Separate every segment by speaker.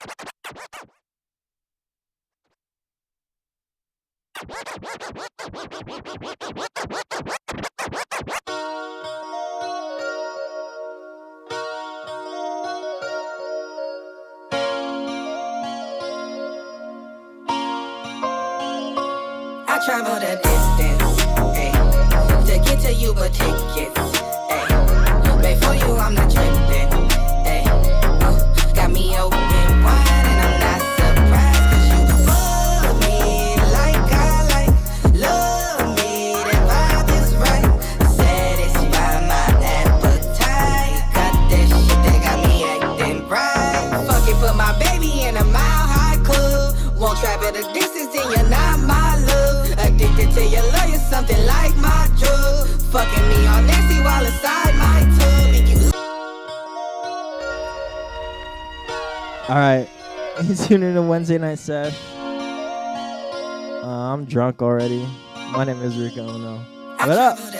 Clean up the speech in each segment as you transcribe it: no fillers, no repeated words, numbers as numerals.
Speaker 1: I travel the distance, ayy, to get to you, but tickets, ayy. Wait for you, I'm not tripping, ayy. Got me open wide and I'm not surprised, 'cause you love me like I like, love me, that vibe is right. Satisfy my appetite, got that shit that got me acting right. Fuck it, put my baby in a mile-high club. Won't travel the distance and you're not my love. Addicted to your love, you're something like my drug. Fucking me all nasty while inside my tub. Make you.
Speaker 2: Alright, you tune in to Wednesday Night Sesh. I'm drunk already. My name is Rico Uno. What up?
Speaker 1: To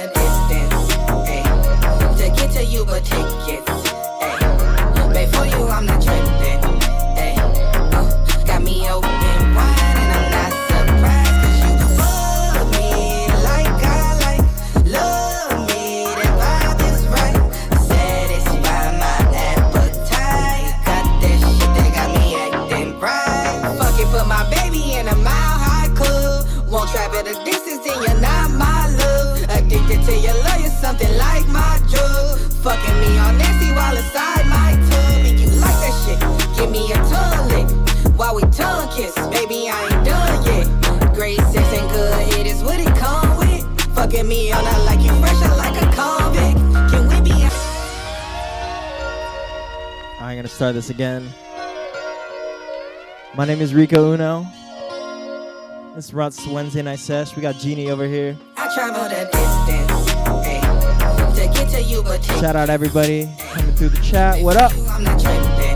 Speaker 1: get to you, but tickets, ayy. Wait for you, I'm not tripping, ayy. Got me open wide and I'm not surprised, 'cause you love me like I like, love me, that vibe is right. Satisfy my appetite, got that shit that got me acting right. Fuck it, put my baby in a mile-high club. Won't travel the distance and you're not my love. Addicted to your love, you're something like my drug. Fucking me all nasty while inside my tub. Make you like that shit, give me a tongue lick while we tongue kiss. Baby, I ain't done yet. Great sex and good, it is what it come with. Fucking me all night like you fresh out like a convict. Can we be?
Speaker 2: I'm gonna start this again. My name is Rico Uno. This is Ruts Wednesday Night Sesh. We got Jeannie over here.
Speaker 1: I travel the distance, ayy, to get to you, but
Speaker 2: Shout out everybody coming through the chat. What up?
Speaker 1: I'm not tripping,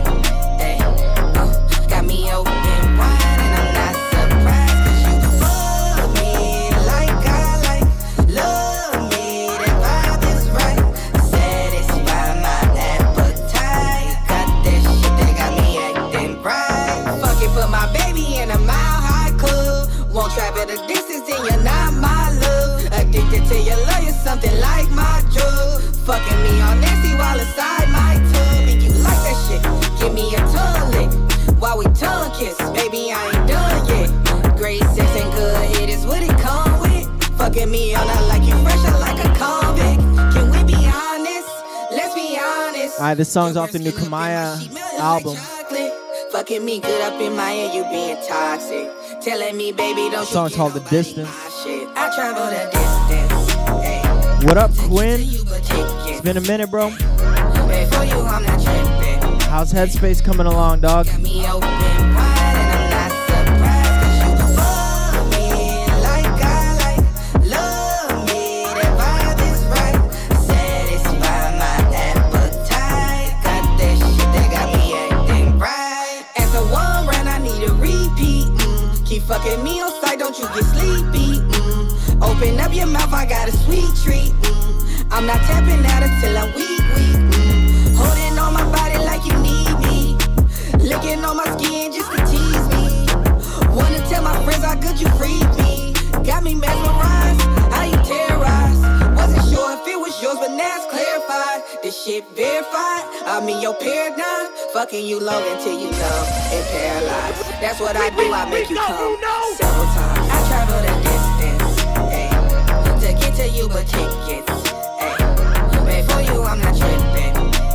Speaker 1: ayy. Got me open wide and I'm not surprised, 'cause you love me like I like, love me, that vibe is right. Satisfy my appetite, got that shit that got me acting right. Fuck it, put my baby in a mile-high club. Won't travel the distance and you're not my love. Addicted to your love, you're something like my drug. Fucking me all nasty while inside my tub. Make you like that shit, give me a tongue lick while we tongue kiss. Baby, I ain't done yet. Great sex and good, it is what it come with. Fucking me all night like you fresh out like a convict. Can we be honest? Let's be honest.
Speaker 2: Alright, this song's off the new Kamaya album.
Speaker 1: Fucking me good up in my ear, you being toxic. Telling me, baby, don't
Speaker 2: Song's called The Distance.
Speaker 1: I travel the distance, ayy.
Speaker 2: What up, Quinn? It's been a minute, bro.
Speaker 1: Wait for you, I'm not tripping.
Speaker 2: How's Headspace coming along, dog?
Speaker 1: Got me open wide and I'm not surprised, 'cause you love me like I like, love me, that vibe is right. Satisfy my appetite, got that shit that got me acting right. After one round, I need a repeat. Keep fucking me on sight, don't you get sleepy. Open up your mouth, I got a sweet treat. I'm not tapping out until I'm weak. Holding on my body like you need me. Licking on my skin just to tease me. Wanna tell my friends how good you freak me. Got me mesmerized, how you terrorized. Wasn't sure if it was yours, but now it's clarified. This shit verified, I'm in your paradigm. Fucking you long until you numb and paralyzed. That's what I do, I make you come several times. I travel the distance, ayy, to get to you, but tickets, ayy. Wait for you, I'm not tripping,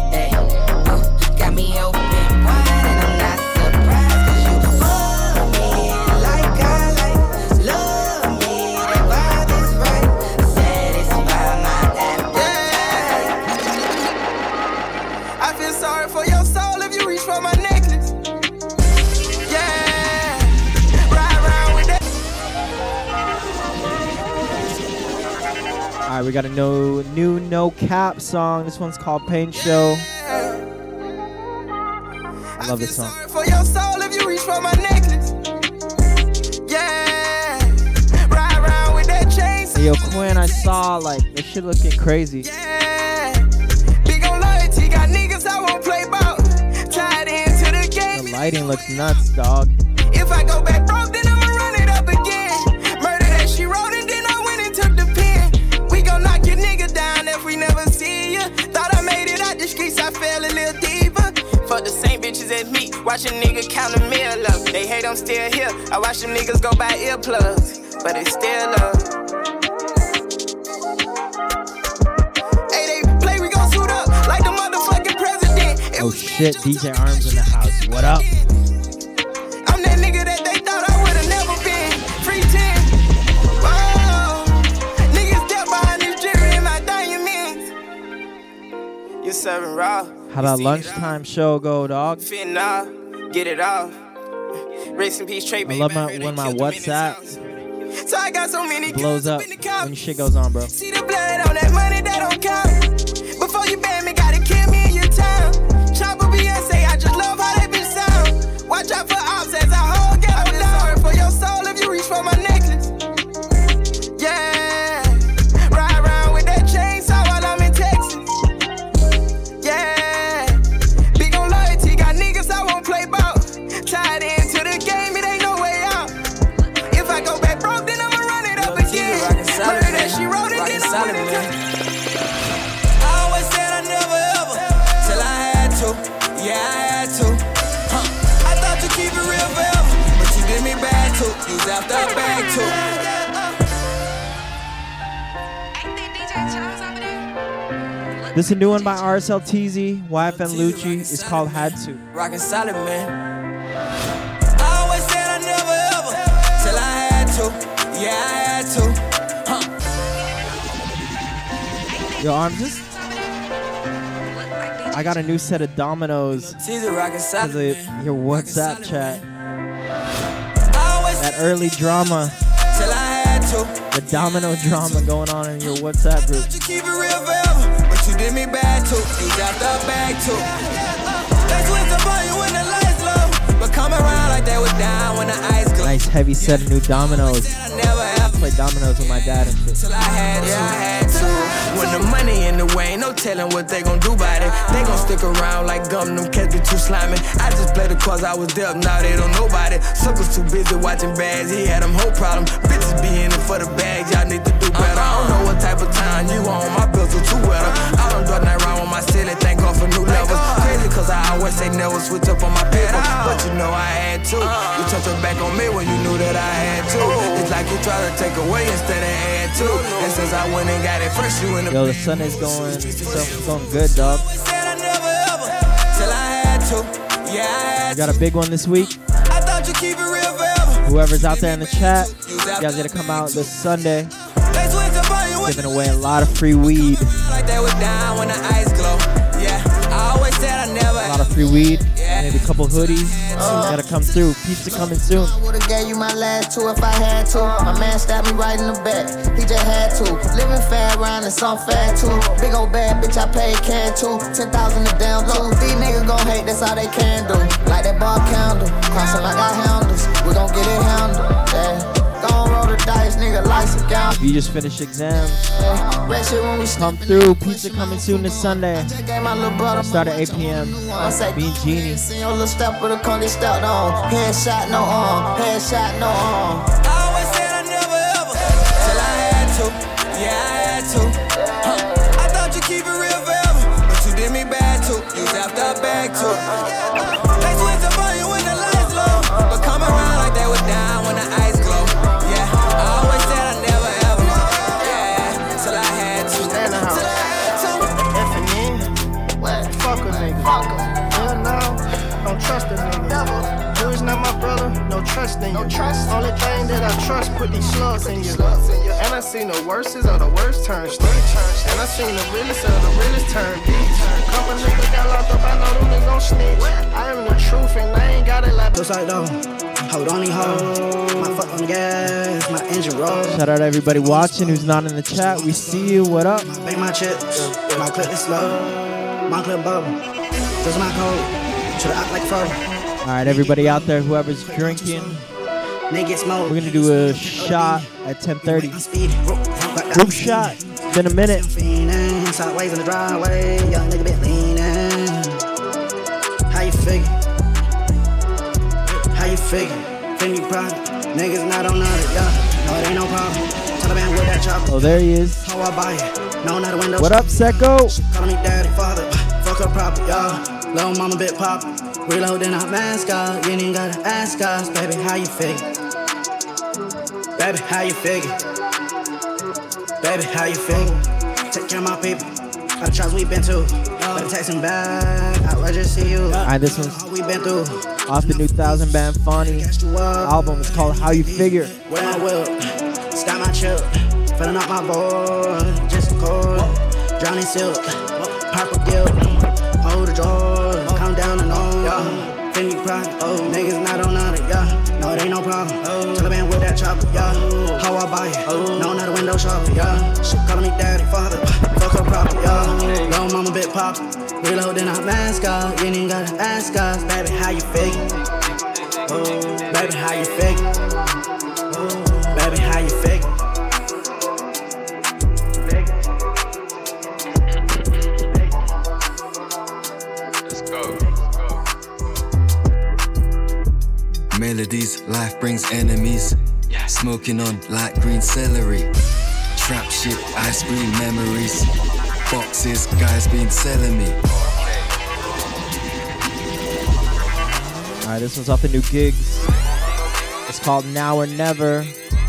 Speaker 1: ayy. Got me open wide and I'm not surprised, 'cause you love me like I like, love me, that vibe is right. Satisfy my appetite.
Speaker 3: I feel sorry for your soul if you reach for my necklace. Yeah, ride around with that.
Speaker 2: Alright, we got a new No Cap song. This one's called Pain Show. I love this song.
Speaker 3: Sorry for your soul if you reach for my necklace. Yeah, ride around with that chain.
Speaker 2: Hey, yo, Quinn, I saw like this shit looking crazy.
Speaker 3: Yeah, big on loyalty, got niggas I won't play about. Tied into the game.
Speaker 2: The lighting looks nuts, dog.
Speaker 3: If I go back broke, then I'ma run it up again. Murder that she wrote and then I went and took the pen. We gon' knock your nigga down if we never see ya. Thought I made it out the streets, I fell a little deeper. Fuck the same bitches as me, watch a nigga count a meal up. They hate I'm still here, I watch them niggas go buy earplugs, but they still up. Hey, they play, we gon' suit up like the motherfucking president.
Speaker 2: Oh shit, DJ Arms in the house. What up?
Speaker 3: I'm that nigga that they thought I would've never been. Free 10. Whoa. Niggas dead behind this jewelry in my diamonds. You serving raw.
Speaker 2: How that lunchtime show go, dog?
Speaker 3: Fitting off. Get it off. Rest in peace, Trey,
Speaker 2: I
Speaker 3: baby.
Speaker 2: love when my WhatsApp
Speaker 3: So I got so many
Speaker 2: blows up when shit goes on, bro.
Speaker 3: See the blood on that money that don't count. Before you ban me, gotta kill me in your town. Chopper Beyonce, I just love how that bitch sound. Watch out for ops as I hold get I was sorry for your soul if you reach for my necklace. Yeah, ride around with that chainsaw while I'm in Texas. Yeah, big on loyalty, got niggas I won't play ball. Tied into the game, it ain't no way out. If I go back broke, then I'ma run it up again. Murder that she wrote it, then I went and I always said I never ever, till I had to. Yeah, I had to. I thought you keep it real forever, but you did me bad too. Used after a bag too.
Speaker 2: This is a new one by RSLTZ, YFN Lucci. It's called Had To.
Speaker 3: Rockin' solid, man. I always said I never ever, till I had to. Yeah, I had to.
Speaker 2: Yo, I'm just... I got a new set of dominoes
Speaker 3: Caesar rockin' solid,
Speaker 2: because of your WhatsApp chat.
Speaker 3: I always
Speaker 2: That early drama,
Speaker 3: till I had to.
Speaker 2: the domino drama going on in your WhatsApp group.
Speaker 3: You keep it real forever, but you did me bad too. Used after a bag too. That's what's upon you when the lights low, but come around like they was down when the ice glow.
Speaker 2: Nice heavy set of new dominoes.
Speaker 3: I never ever
Speaker 2: Play dominoes with my dad and shit.
Speaker 3: till I had to. When the money in the way, ain't no telling what they gon' do about it. They gon' stick around like gum, them cats be too slimy. I just played the cause I was deaf, now they don't know about it. Suckers too busy watching bags, he had them whole problem. Bitches be in it for the bags, y'all need to do better. I don't know what type of time you on, my bills are too wetter. I don't do nothing wrong with my silly, thank God for new levels. Crazy cause I always say never switch up on my paper, but you know I had to. You turned your back on me when you knew that I had to. It's like you try to take away instead of add to. And since I went and got it first, you in the
Speaker 2: Yo, the Sunday's going good, dog.
Speaker 3: said I never ever, till I had to. Yeah, I had
Speaker 2: We got a big one this week.
Speaker 3: I thought you keep it real forever.
Speaker 2: Whoever's out there in the chat, you guys gotta come out this Sunday.
Speaker 3: They switch up on you
Speaker 2: Giving away a lot of free weed.
Speaker 3: like they was down when the ice glow. Yeah, I always said I never.
Speaker 2: A lot of free weed. Maybe a couple hoodies. Gotta come through. Pizza coming soon.
Speaker 4: Would've gave you my last two if I had to. My man stabbed me right in the back. He just had to. Living fair around and some fat too. Big old bad bitch I paid can too. 10,000 a damn too. These niggas gon' hate, that's all they can do. Like that bar candle. Cross him like I handles. We gon' get it handled. Yeah. Gon' roll the dice, nigga, life's a gamble.
Speaker 2: If you just finished exams,
Speaker 4: Red shit when we
Speaker 2: come through. Pizza coming soon this Sunday.
Speaker 4: Gave my little brother
Speaker 2: Start at 8 p.m. Me and Genie.
Speaker 4: See your little step with a coney stepped on. Headshot, no arm. Headshot, no arm.
Speaker 3: I always said I never ever, till I had to. Yeah, I had to. I thought you keep it real forever, but you did me bad too. Used after a bag too. They switch up on you when the lights low, but come around like they was down when the ice glow. Yeah, I always said I never ever. Yeah, till I had to.
Speaker 4: Stand up.
Speaker 3: Till I had to.
Speaker 4: What?
Speaker 5: Fuck a nigga.
Speaker 4: Fuck 'em.
Speaker 5: Hell no, don't trust a nigga. You is not my brother, no trust in you.
Speaker 4: No trust.
Speaker 5: Only thing that I trust, put these slugs in you. And I seen the worstest of the worst turn streets. And I seen the realest of the realest turn beats. Couple niggas got locked up, I know them niggas gon' snitch. I am the truth and I ain't got it like
Speaker 6: Looks like though, hold on, hold. My foot on the gas, my engine roll.
Speaker 2: Shout out to everybody watching who's not in the chat. We see you. What up?
Speaker 6: Bake my chips, my clip is slow. My clip bubble, this is my code. Should I act like fro?
Speaker 2: All right, everybody out there, whoever's drinking,
Speaker 6: Nigga smoke.
Speaker 2: we're gonna do a shot at 10:30.
Speaker 6: Speed,
Speaker 2: Group shot. It's been a minute.
Speaker 6: Fiendin', sideways in the driveway, young nigga bit leanin'. How you figure? figure? Think you proud? Niggas not on it, yeah. No, it ain't no problem. Taliban with that chopper.
Speaker 2: Oh, there he is.
Speaker 6: How I buy it? No, not a window.
Speaker 2: What up, Secco?
Speaker 6: Call me daddy, father. Fuck her proper, y'all. Little mama bit pop. Reloading our mask out. You ain't even gotta ask us, baby, how you figure? Baby, how you figure? Baby, how you figure? Take care of my people. All the trials we been to. Better text him back. I would just see you.
Speaker 2: Alright, this one's
Speaker 6: All we been through.
Speaker 2: off the new 1000 Band Funny album. It's called How You Figure.
Speaker 6: Where I will. Stop my chill. Filling up my board. Just a cord. Drowning silk. Purple guilt. Hold the drawer. Calm down and on. Think you proud? Niggas not on it, yeah. No, it ain't no problem. Taliban with that chopper, yeah. How I buy it? No, not a window shopper, yeah. She calling me daddy, father. Fuck her proper, yeah. Little mama bit pop. Reloading our mask out. You ain't even gotta ask us, baby, how you figure? Baby, how you figure? Baby, how you figure?
Speaker 7: Melodies, life brings enemies. Smoking on light green celery. Trap shit, ice cream memories. Boxes, guys been selling me.
Speaker 2: Alright, this one's off the new Gigs. It's called Now or Never.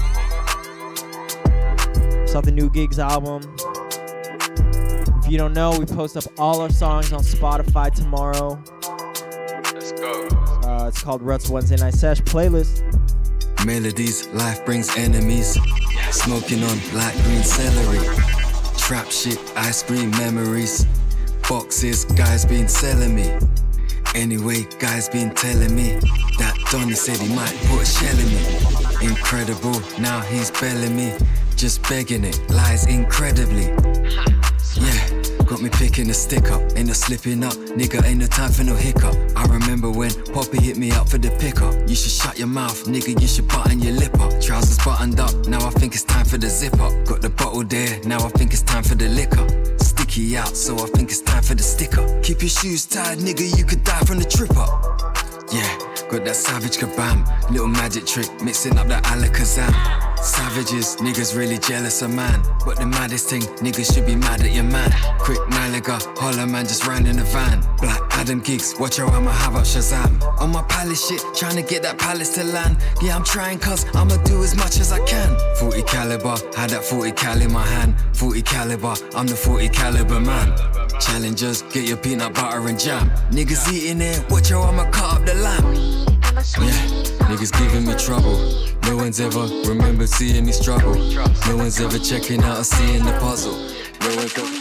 Speaker 2: It's off the new Gigs album. If you don't know, we post up all our songs on Spotify tomorrow.
Speaker 7: Let's go.
Speaker 2: It's called Ruts Wednesday Night Sesh playlist.
Speaker 7: Melodies, life brings enemies. Smoking on light green celery. Trap shit, ice cream memories. Boxes, guys been selling me. Anyway, guys been telling me that Donnie said he might put a shell in me. Incredible, now he's belling me. Just begging it, lies incredibly. Yeah. Got me picking a stick up, ain't no slipping up. Nigga, ain't no time for no hiccup. I remember when Poppy hit me up for the pickup. You should shut your mouth, nigga, you should button your lip up. Trousers buttoned up, now I think it's time for the zip up. Got the bottle there, now I think it's time for the liquor. Sticky out, so I think it's time for the sticker. Keep your shoes tied, nigga, you could die from the trip up. Yeah, got that savage kabam. Little magic trick, mixing up that Alakazam. Savages, niggas really jealous of man. But the maddest thing, niggas should be mad at your man. Quick Malaga, holler man just ran in the van. Black Adam Gigs, watch how I'ma have up Shazam. On my palace shit, trying to get that palace to land. Yeah, I'm trying cause I'ma do as much as I can. 40 caliber, had that 40 cal in my hand. 40 caliber, I'm the 40 caliber man. Challengers, get your peanut butter and jam. Niggas eating it, watch how I'ma cut up the lamb. Yeah, niggas giving me trouble. No one's ever remembered seeing me struggle. No one's ever checking out or seeing the puzzle. No one's ever.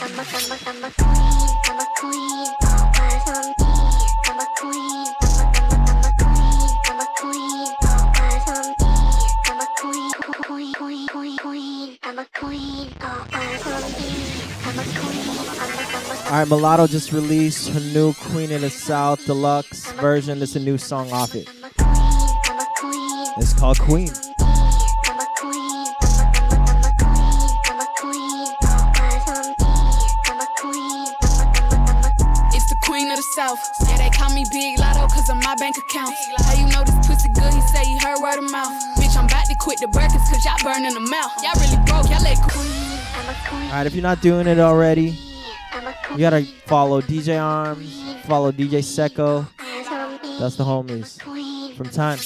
Speaker 2: Alright, Mulatto just released her new Queen of the South deluxe version. There's a new song off it. It's called Queen.
Speaker 8: It's the Queen of the South. Yeah, they call me Big Lotto cause of my bank accounts. How you know this pussy good? He say he heard word of mouth. Bitch, I'm about to quit the burgers cause y'all burning them out. Y'all really broke, y'all let Queen.
Speaker 2: Alright, if you're not doing it already, you gotta follow DJ Arms, follow DJ Secco. That's the homies from Time.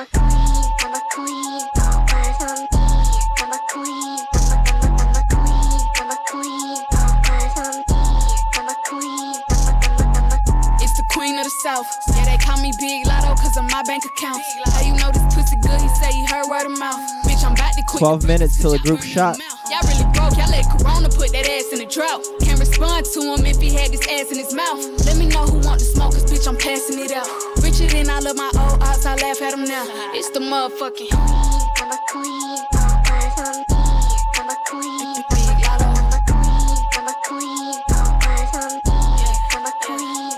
Speaker 8: It's the Queen of the South. Yeah, they call me Big Lotto cause of my bank accounts. How you know this pussy good? He say he heard word of mouth. Bitch, I'm about to quit.
Speaker 2: 12 minutes till the group shot.
Speaker 8: Y'all really broke, y'all let Corona put that ass in a drought. Can't respond to him if he had this ass in his mouth. Let me know who want to smoke, cause bitch, I'm passing it out. Richer than all of my old ops, I laugh at them now. It's the motherfucking I'm a queen, I'm a queen, Big Lotto. I'm a queen, I'm a queen.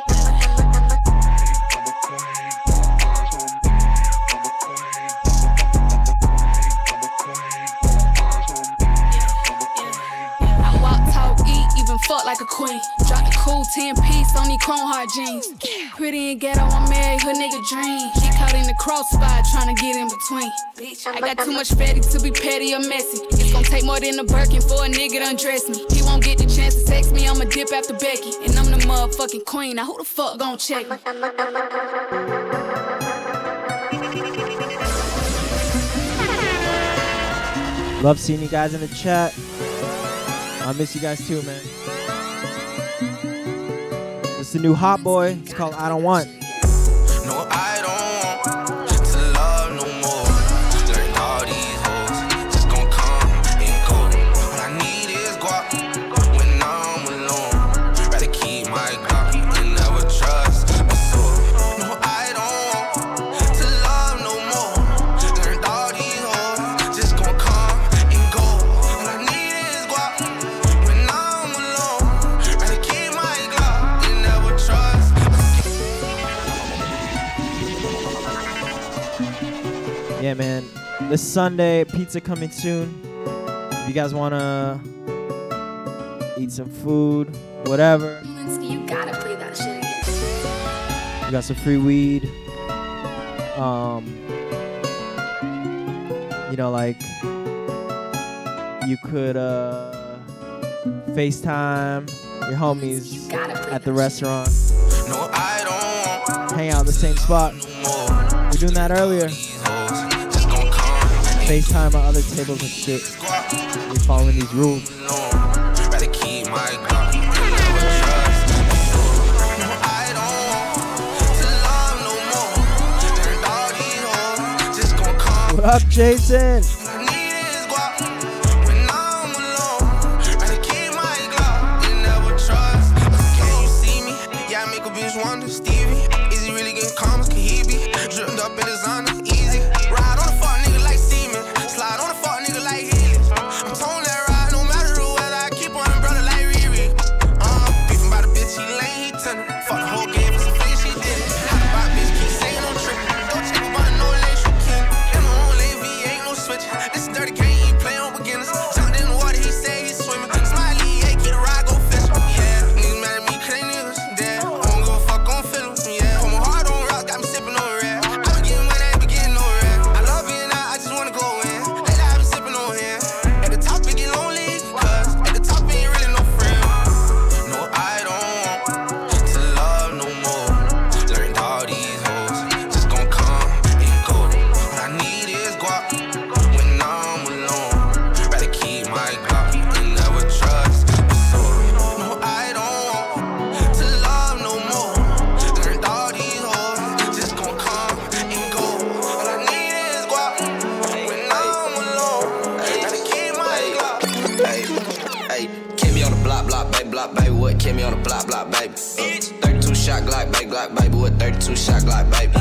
Speaker 8: I walk, talk, eat, even fuck like a queen. Drop the cool 10-piece on these chrome heart jeans. Pretty and ghetto, I'm married, her nigga dream. She caught in the crossfire, trying to get in between. Bitch, I got too much fatty to be petty or messy. It's gonna take more than a Birkin for a nigga to undress me. He won't get the chance to text me, I'ma dip after Becky. And I'm the motherfucking queen, now who the fuck gon' check me?
Speaker 2: Love seeing you guys in the chat. I miss you guys too, man. It's the new Hot Boy. It's called I Don't Want.
Speaker 3: No, I don't want to love no more. Learn all these hoes just gon' come and go. All I need is guap when I'm alone. Rather keep my Glock and never trust a soul. No, I don't want to love no more. Learn all these hoes just gon' come and go. All I need is guap when I'm alone. Rather keep my Glock and never trust.
Speaker 2: Yeah, man. This Sunday, pizza coming soon. If you guys want to eat some food, whatever.
Speaker 8: You gotta play that shit again.
Speaker 2: We got some free weed. You know, like, you could FaceTime your homies at the restaurant.
Speaker 3: No, I don't want
Speaker 2: Hang out at the same spot.
Speaker 3: more.
Speaker 2: We're doing that earlier.
Speaker 3: Just gon' come
Speaker 2: FaceTime at other tables and shit. We're following these rules.
Speaker 3: alone. Rather keep my Glock and never trust a soul. No, I don't want to love no more. Learned all these hoes just gon' come.
Speaker 2: What up, Jason?
Speaker 3: All I need is guap when I'm alone. Rather keep my Glock and never trust. Can you see me? Yeah, I make a bitch wonder, Stevie. Is he really getting calm? Can he be dripped up in designer? Easy. Ride on the fuck nigga like Seaman. Slide on the fuck nigga like Haley. I'm tone that ride no matter the weather. I keep on umbrella like Riri. Beefing by the bitch, he lame, he tender. Fuck the whole game for some face, she did it. Hot about bitch, keep saying no trick. Don't check about no lace, you king. In my own lane, V ain't no switch. This is dirty game, he play on beginners. Jumped in the water, he say he's swimming. Smiley, hey, get a ride, go fish. Yeah, niggas mad at me, cause they niggas dead. I don't give a fuck, gon' feel them. Yeah, put my heart on rock, got me sipping on red. I be getting money, I ain't be getting no red. I love being out, I just wanna go in. Lately, I be sipping on here. At the top, it get lonely, cause at the top, ain't really no friend. No, I don't want to love no more. Learned all these hoes just gon' come and go. All I need is guap when I'm alone. Rather keep my Glock and never trust a soul. No, I don't want to love no more. Learned all these hoes just gon' come and go. All I need is guap when I'm alone. Rather keep my Glock. Hey, keep me on the block, baby, what? Keep me on the block, baby. 32 shot Glock, baby, what? 32 shot Glock, baby.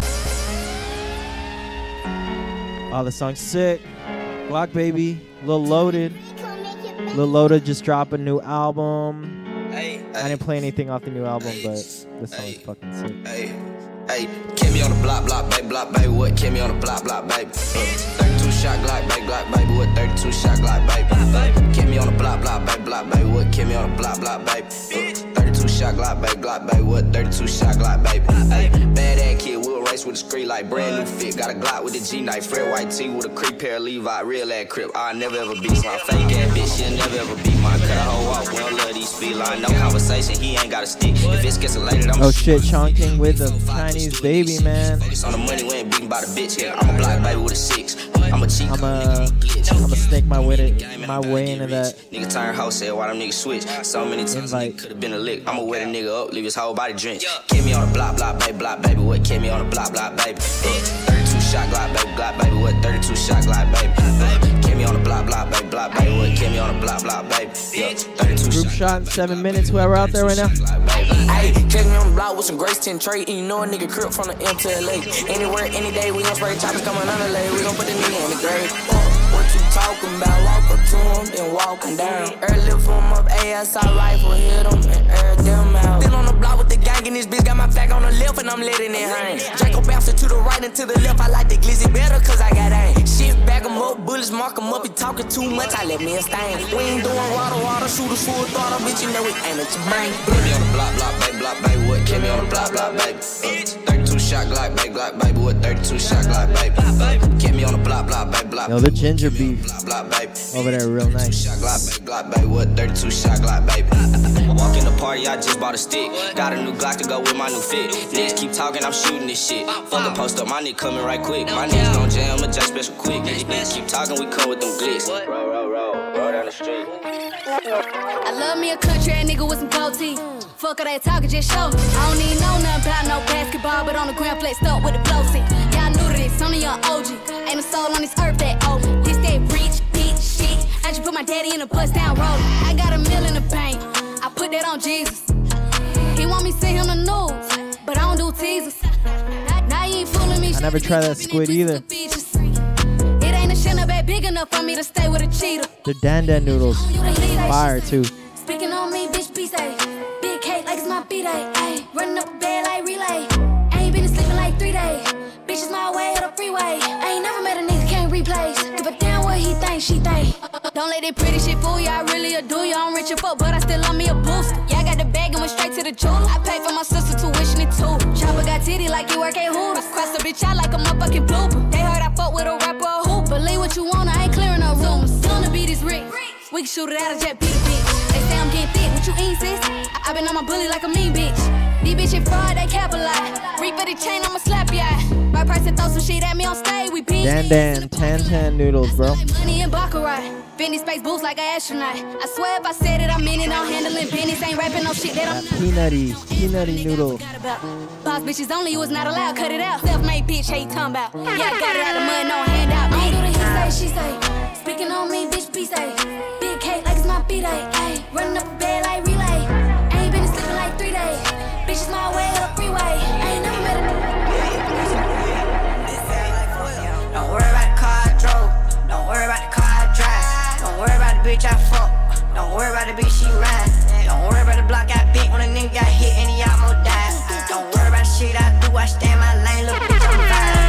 Speaker 2: Oh, the song's sick. Glock Baby, Lil Loaded. Lil Loaded just dropped a new album. I didn't play anything off the new album, but this song is fucking sick.
Speaker 3: Hey, keep me on the block, baby, what? Keep me on the block, baby. 32 shot Glock, baby, what? 32 shot Glock, baby. Keep me on the block, baby, what? Keep me on the block, baby. 32 shot Glock, baby, what? 32 shot Glock, baby. Bad ass kid, we'll race with a screen like brand new fit. Got a Glock with a G-knife, Fred white tee with a creep pair of Levi, real ass crip. I never ever beat some fake ass bitch, she'll never ever beat my cut a hoe off. We don't love these speed line, no conversation, he ain't got a stick. If it's escalated, I'm
Speaker 2: Oh shit, Sean King with the Chinese baby, man.
Speaker 3: focus on the money, we ain't beating by the bitch. Yeah, I'm a black baby with a 6. I'm a cheat.
Speaker 2: I'ma snake my way into that.
Speaker 3: Nigga turn house, said why them niggas switch. So many times could have been a lick. I'ma wet a nigga up, leave his whole body drenched. Keep me on the block, baby, what? Keep me on the block, baby. 32 shot Glock, baby, what? 32 shot Glock, baby. Keep me on the block, baby, what? Keep me on the block, baby. 32
Speaker 2: Group shot in 7 minutes, whoever out there right now.
Speaker 9: Hey, catch me on the block with some Grace 10 trade. And you know a nigga crip from the M to LA. Anywhere, any day, we gon' spray choppers coming on the lay. We gon' put the nigga in the grave. What you talking about. Walk up to him, then walking down. Early from up, ASI rifle, hit him and air them out. Still on the block with the gang, and this bitch got my back on the left, and I'm letting it hang. Draco bouncing to the right and to the left, I like the glizzy better, cause I got aim. Shit, back him up, bullets mark him up, he talking too much, I let me a stain. We ain't doing water, shooters full throttle, bitch, you know we aim at your brain. Keep me on the block, baby, what? Keep me on the block, baby. 32 shot Glock, baby, what? 32 shot Glock, baby. Keep me on the block, baby,
Speaker 2: Yo, the ginger beef over there, real nice.
Speaker 9: Glock, baby, what? 32 shot Glock, baby. Walk in the party, I just bought a stick. Got a new Glock to go with my new fit. Niggas keep talking, I'm shooting this shit. Fuck a post up, my nigga coming right quick. My niggas gon' jam, adjust special quick. Niggas keep talking, we come with them glicks. Roll down the street.
Speaker 8: I love me a country ass nigga with some goatee. Fuck all that talking, just show me. I don't need know nothing about no basketball, but on the ground play stuck with the flow seat. Y'all new to this, I'm a young OG. Ain't a soul on this earth that old. This that rich bitch shit. I just put my daddy in a bust down roller. I got $1 million in the bank. I put that on Jesus. He want me to send him the news, but I don't do teasers. Now you ain't fooling me.
Speaker 2: I never tried that squid either.
Speaker 8: It ain't a shit bag big enough for me to stay with a cheetah.
Speaker 2: The Dan noodles, fire too.
Speaker 8: Speaking on me, bitch, be safe. Big cake like it's my B-day. Ayy, running up a bed like relay. Ain't been sleeping like 3 days. Bitch is my way to the freeway. I ain't never met a nigga can't replace. Give a damn what he think, she think. Don't let that pretty shit fool you. I really adore you. I'm rich and fuck, but I still love me a booster. Yeah, I got the bag and went straight to the jeweler. I paid for my sister tuition it too. Chopper got titty like you work at Hooters. Cross the bitch out like a motherfucking blooper. They heard I fuck with a rapper or hoop. Believe what you want, I ain't clearing no rumors. Gonna be this rich. We can shoot it out of jet, beat a bitch. They say I'm getting thick, what you eat, sis? I been on my bully like a mean bitch. These bitches fraud, they capitalize. Reap for the chain, I'ma slap ya. Right price and throw some shit at me on stage, we beat.
Speaker 2: Tan noodles, bro.
Speaker 8: Money in Baccarat. Fendi space boots like an astronaut. I swear if I said it, I mean it. I'm handling business, ain't rapping no shit that I'm
Speaker 2: Peanutty noodle.
Speaker 8: Boss bitches only, you was not allowed, cut it out. Self-made bitch, how you talking about? Yeah, I got it out of mud, no handout. I do the he say, she say. Speaking on me, bitch, be safe. Big cake like it's my B-day. Ayy, running up a bed like relay. Ain't been sleeping like 3 days. Bitch is my way to the freeway. I ain't never met a
Speaker 10: Don't worry about the car I drove. Don't worry about the car I drive. Don't worry about the bitch I fuck. Don't worry about the bitch she ride. Don't worry about the block I bent when a nigga got hit and he almost died. Don't worry about the shit I do. I stay in my lane, little bitch, I'm fine.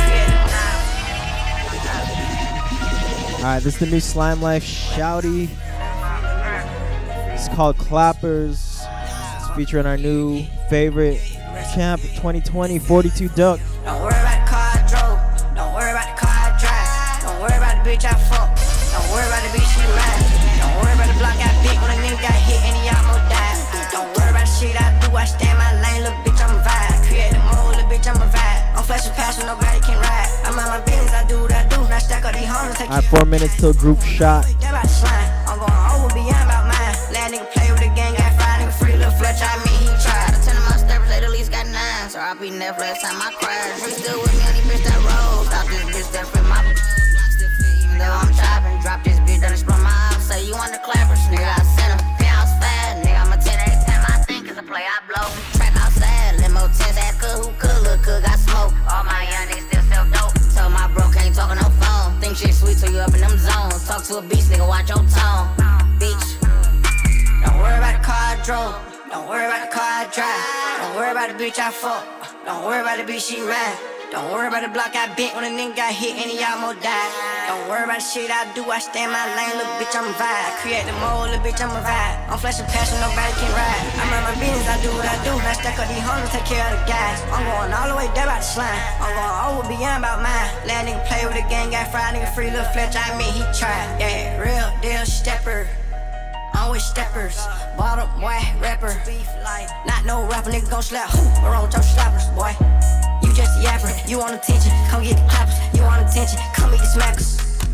Speaker 2: Alright, this is the new Slime Life Shouty. It's called Clappers. It's featuring our new favorite champ 2020, 42 Duck.
Speaker 10: Don't worry about the car I drove. Don't worry about the car I drive. Don't worry about the bitch I fuck. Don't worry about the bitch she ride. Don't worry about the block I bent when a nigga got hit and he almost died. Don't worry about the shit I do. I stay in my lane, little bitch, I'm a vibe. Create the mode, little bitch, I'm a vibe. I'm flashing passion, nobody can ride. I'm on my business, I do what I do. Now stack up these homies.
Speaker 2: Alright, 4 minutes till group shot.
Speaker 10: I'm going over beyond about mine. Let nigga play with the gang, got 5 nigga free, little Fletch, I mean he tried. 10 of my steppers, they at least got 9. So I be Netflix time I cried. He still with me on these bitch that roll. Stop this bitch that fit my block still fit, even though I'm chopping. Drop this bitch, done explode my eyes. Say you want the clappers, nigga, I sent him. Pounds fast, nigga, I'm a 10 every time I think it's a play, I blow. Trap outside, limo 10, that could, who could, look good, got smoke. All my young niggas still sell dope. So my bro can't talk on no phone. Think shit sweet till you up in them zones. Talk to a beast, nigga, watch your tone. Bitch, don't worry about the car I drove. Don't worry about the car I drive. Don't worry about the bitch I fuck. Don't worry about the bitch she ride. Don't worry about the block I bent when a nigga got hit and he almost died. Don't worry about the shit I do. I stay in my lane, little bitch, I'm a vibe. I create the mode, little bitch, I'm a vibe. I'm flashing passion, nobody can ride. I'm on my business, I do what I do. Now stack up these homies, take care of the guys. I'm going all the way down about the slime. I'm going over beyond about mine. Let a nigga play with the gang, got 5 nigga free, little Fletch, I mean he tried. Yeah, real deal stepper. I'm with steppers, bottom boy, rapper. Not no rapper, nigga gon' slap. Who wrong with your slappers, boy? You just a yapper. You want attention, come get the clappers. You want attention, come eat the smackers.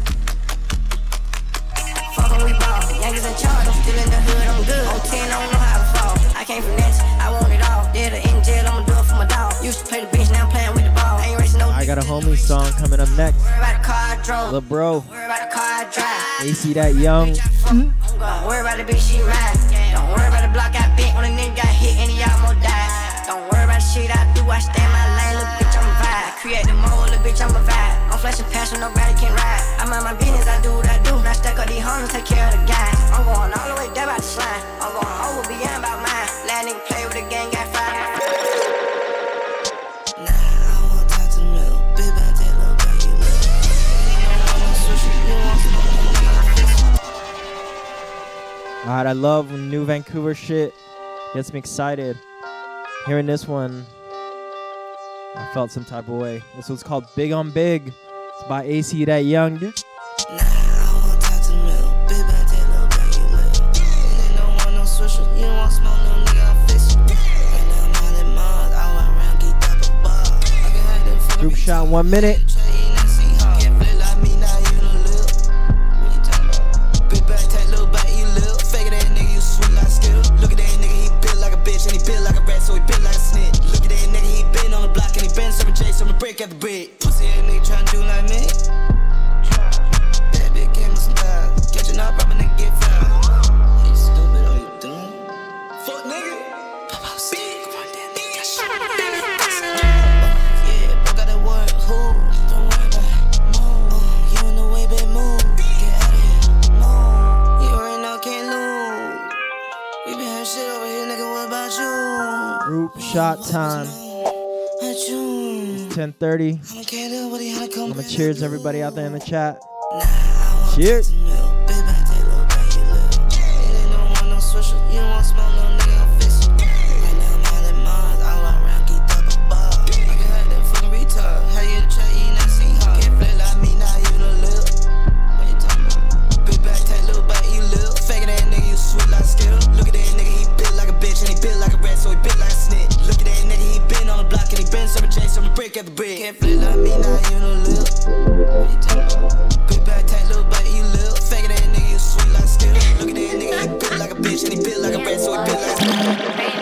Speaker 10: Fuck 'em, we ball. Youngers in charge, I'm still in the hood, I'm good. On 10, I don't know how to fall. I came from Nancy, I want it all. Did it in jail, I'ma do it for my dog. Used to play the bitch, now I'm playing with the ball. Ain't racing no.
Speaker 2: I got a homie song coming up next.
Speaker 10: Worry about the car I drove.
Speaker 2: Lil' bro.
Speaker 10: Worry about the car I drive.
Speaker 2: AC that young.
Speaker 10: Don't worry about the bitch she ride. Don't worry about the block I bent when a nigga got hit and he almost died. Don't worry about the shit I do. I stay in my lane, little bitch, I'm a vibe. Create the mode, little bitch, I'm a vibe. I'm I'm flashing passion, nobody can ride. I'm on my business, I do what I do. Now stack up these homes, take care of the guys. I'm going all the way down by the slime. I'm going over beyond about mine. Last nigga play with the gang, got five.
Speaker 6: Nah, I won't talk to the middle. Big bad, that little baby. You don't want no sushi, you want smoke,
Speaker 2: Alright, I love when New Vancouver shit gets me excited. Hearing this one, I felt some type of way. This one's called Big on Big. It's by AC That Young Dude.
Speaker 6: nah, I won't talk to the middle. Big bad, that little baby. You don't want no sushi, you don't want smoke, no nigga, I'll fix you. Right now I'm all in Mars, I went around, geeked up a bar. I can have them full
Speaker 2: Group shot 1 minute.
Speaker 6: Can't play like me, now you don't live. What you talking about? Big back, take little back, you live. Fake that nigga, you sweet like skill. Look at that nigga, he built like a bitch, and he built like a rat, so he built like a snitch. Look at that nigga, he been on the block, and he been serving J, so I'ma break at the brick. Pussy ass nigga tryna do like me. That bitch came with some thighs. Catching up, robbing nigga get found. Are you stupid or you dumb? Fuck nigga. Big, run that nigga, shit. Yeah, bro, got that word, who? Don't worry about it, move. You in the way, babe, move. Get out of here, move. You already know can't lose. We been having shit over here, nigga, what about you?
Speaker 2: Group shot time.
Speaker 6: What you?
Speaker 2: 10:30.
Speaker 6: I don't care, nobody how to come.
Speaker 2: I'm gonna cheers everybody out there in the chat.
Speaker 6: Nah, I want
Speaker 2: Cheers.
Speaker 6: Big back, take little back, you live. You don't want no swisher, you don't want smoke, no nigga, I'll fix you. Right now I'm all in Mars, I walk around, geeked up a bar. I can have them fucking retard. How you try, you not seen hard. Can't play like me, now you don't live. What you talking about? Big back, take little back, you live. Fake that nigga, you sweet like skill. Look at that nigga, he built like a bitch, and he built like a rat, so he built like a snitch. Look at that nigga, he been on the block, and he been serving J, so I'ma break at the brick. Can't play like me, now you don't live. What you talking about? Big back, take little back, you live. Fake that nigga, you sweet like skill. Look at that nigga, he built like a bitch, and he built like a rat, so he built like a snitch.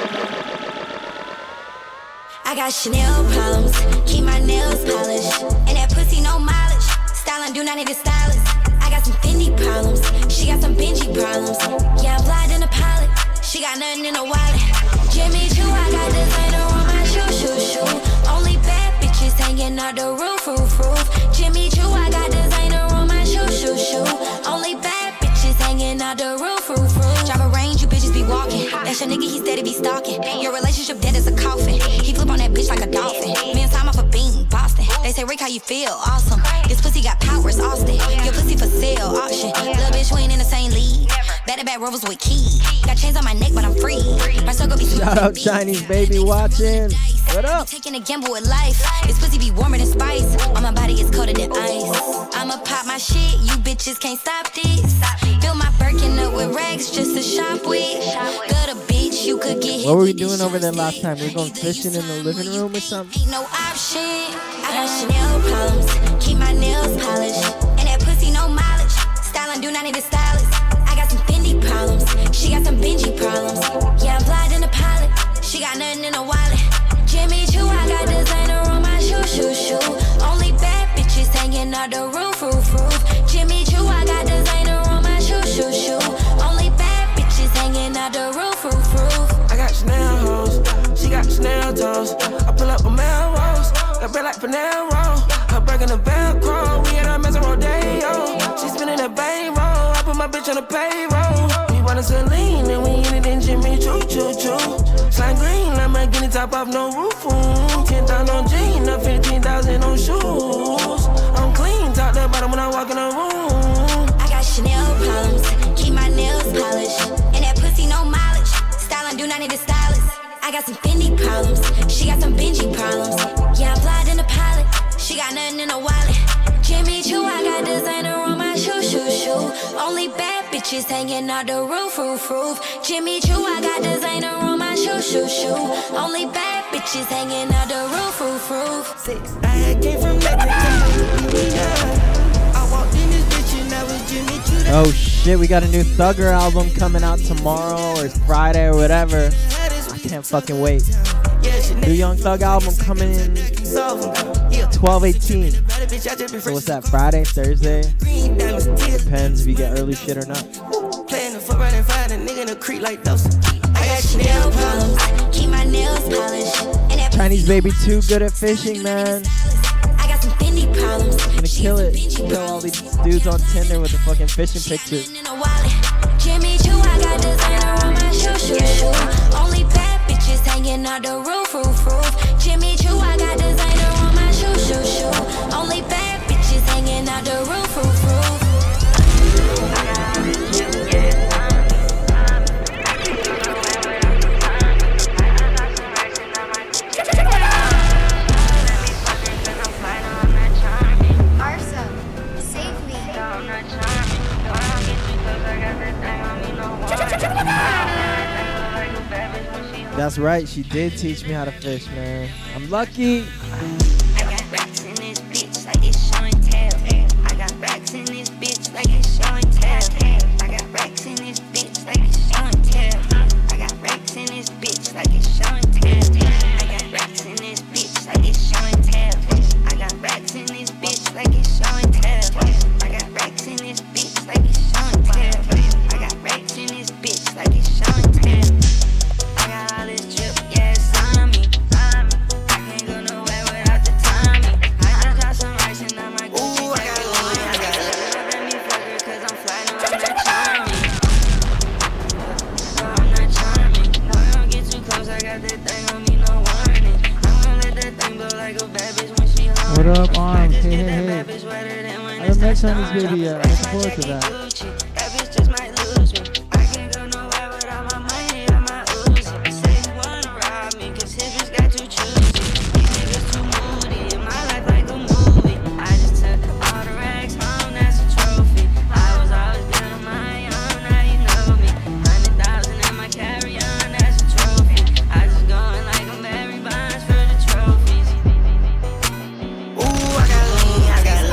Speaker 10: I got Chanel problems, keep my nails polished, and that pussy no mileage. Styling do not need a stylist. I got some Fendi problems, she got some Benji problems. Yeah, I'm blind in a pilot, she got nothing in a wallet. Jimmy Choo, I got designer on my shoe. Only bad bitches hanging out the roof. Jimmy Choo, I got designer on my shoe. Only bad bitches hanging out the roof. Drive a range, you bitches be walking. That's your nigga, he steady be stalking. Your relationship dead as a coffin. He flip on that bitch like a dolphin. Me and time off a bean, Boston. They say, Rick, how you feel? Awesome. This pussy got powers, Austin. Your pussy for sale, auction. Little bitch, we ain't in the same league. Back rovers with key. Got chains on my neck, but I'm free. My circle be
Speaker 2: Shout out Chinese baby watching. What up?
Speaker 10: Taking a gamble with life. This pussy be warmer than spice. On my body, it's colder than ice. I'ma pop my shit, you bitches can't stop this. Fill my Birkin up with rags just to shop with. Good a bitch, you could get hit.
Speaker 2: What were we doing over there last time? We were going fishing in the living room or something?
Speaker 10: Ain't no option. I got Chanel problems, keep my nails polished, and that pussy no mileage. Styling do not need a stylist. I got some Fendi problems, she got some Benji problems. Yeah, I'm blind in a pilot, she got nothing in a wallet. Jimmy Choo, I got designer on my shoe. Only bad bitches hanging out the roof. Jimmy Choo, I got designer on my shoe. Only bad bitches hanging out the roof.
Speaker 9: I got Chanel hoes, she got Chanel toes. I pull up a Melrose, got bread like Panero. Her breaking the Velcro, we in our mess Rodeo. She spinning a bankroll, I put my bitch on the payroll. We want a Celine and we in it in Jimmy Choo. Slime green, Lamborghini top off, no roof. 10,000 on jeans, 15,000 on shoes. I'm clean, top to bottom when I walk in the room.
Speaker 10: I got Chanel problems, keep my nails polished, and that pussy no mileage. Styling do not need a stylist. I got some Fendi problems, she got some Benji problems. Yeah, I'm blind in a pilot, she got nothing in a wallet. Jimmy Choo, I got designer on my shoe. Only bad bitches hanging out the roof. Jimmy Choo, I got designer on my shoe. Only bad bitches hanging out the roof.
Speaker 6: I came from I walked in this bitch and that was Jimmy Choo.
Speaker 2: Oh shit, we got a new Thugger album coming out tomorrow or Friday or whatever. I can't fucking wait. New Young Thug album coming in 12/18. So what's that, Friday, Thursday? Depends if you get early shit or not.
Speaker 6: Playing the foot right and find a nigga in a creek like those.
Speaker 10: I got Chanel problems, keep my nails polished.
Speaker 2: Chinese baby too good at fishing, man.
Speaker 10: I got some Fendi problems,
Speaker 2: gonna kill it. Kill all these dudes on Tinder with the fucking fishing pictures.
Speaker 11: Jimmy Choo, I got designer on my shoe. Only bad bitches hanging out the roof. Jimmy Choo, I got designer on my shoe. Only bad bitches hanging out the roof.
Speaker 2: That's right, she did teach me how to fish, man. I'm lucky.
Speaker 11: I got racks in this bitch like it's show and tell. I got racks in this bitch like it's show and tell. I got racks in this bitch like it's show and tell. I got racks in this bitch like it's show and tell. I got racks in this bitch like it's show and tell. I got racks in this bitch like it's show and tell. I got racks in this bitch like it's show and tell. I got racks in this bitch like it's show and tell. I got all this drip, yeah, it's on me. I can't go nowhere without the timing. I just got some rice and I'm like, ooh, I got lean, I got it. Let me fuck her cause I'm flying, no, I'm not charming. No, I'm not charming. No, don't get too close, I got that thing on me, no warning. I'm gonna let that thing blow like a bad bitch when she home.
Speaker 12: What up, Arms? Hey, hey, hey. The next time is gonna be, looking forward to that.
Speaker 11: That bitch just might lose me. I can't go nowhere without my money or my Uzi. Say you wanna rob me, cause his bitch got too choosy. These niggas too moody, in my life like a movie. I just took all the racks home, that's a trophy. I was always good on my own, now you know me. 100,000 in my carry-on, that's a trophy. I just going like I'm Barry Bonds for the trophies.
Speaker 9: Ooh, I got lean, I got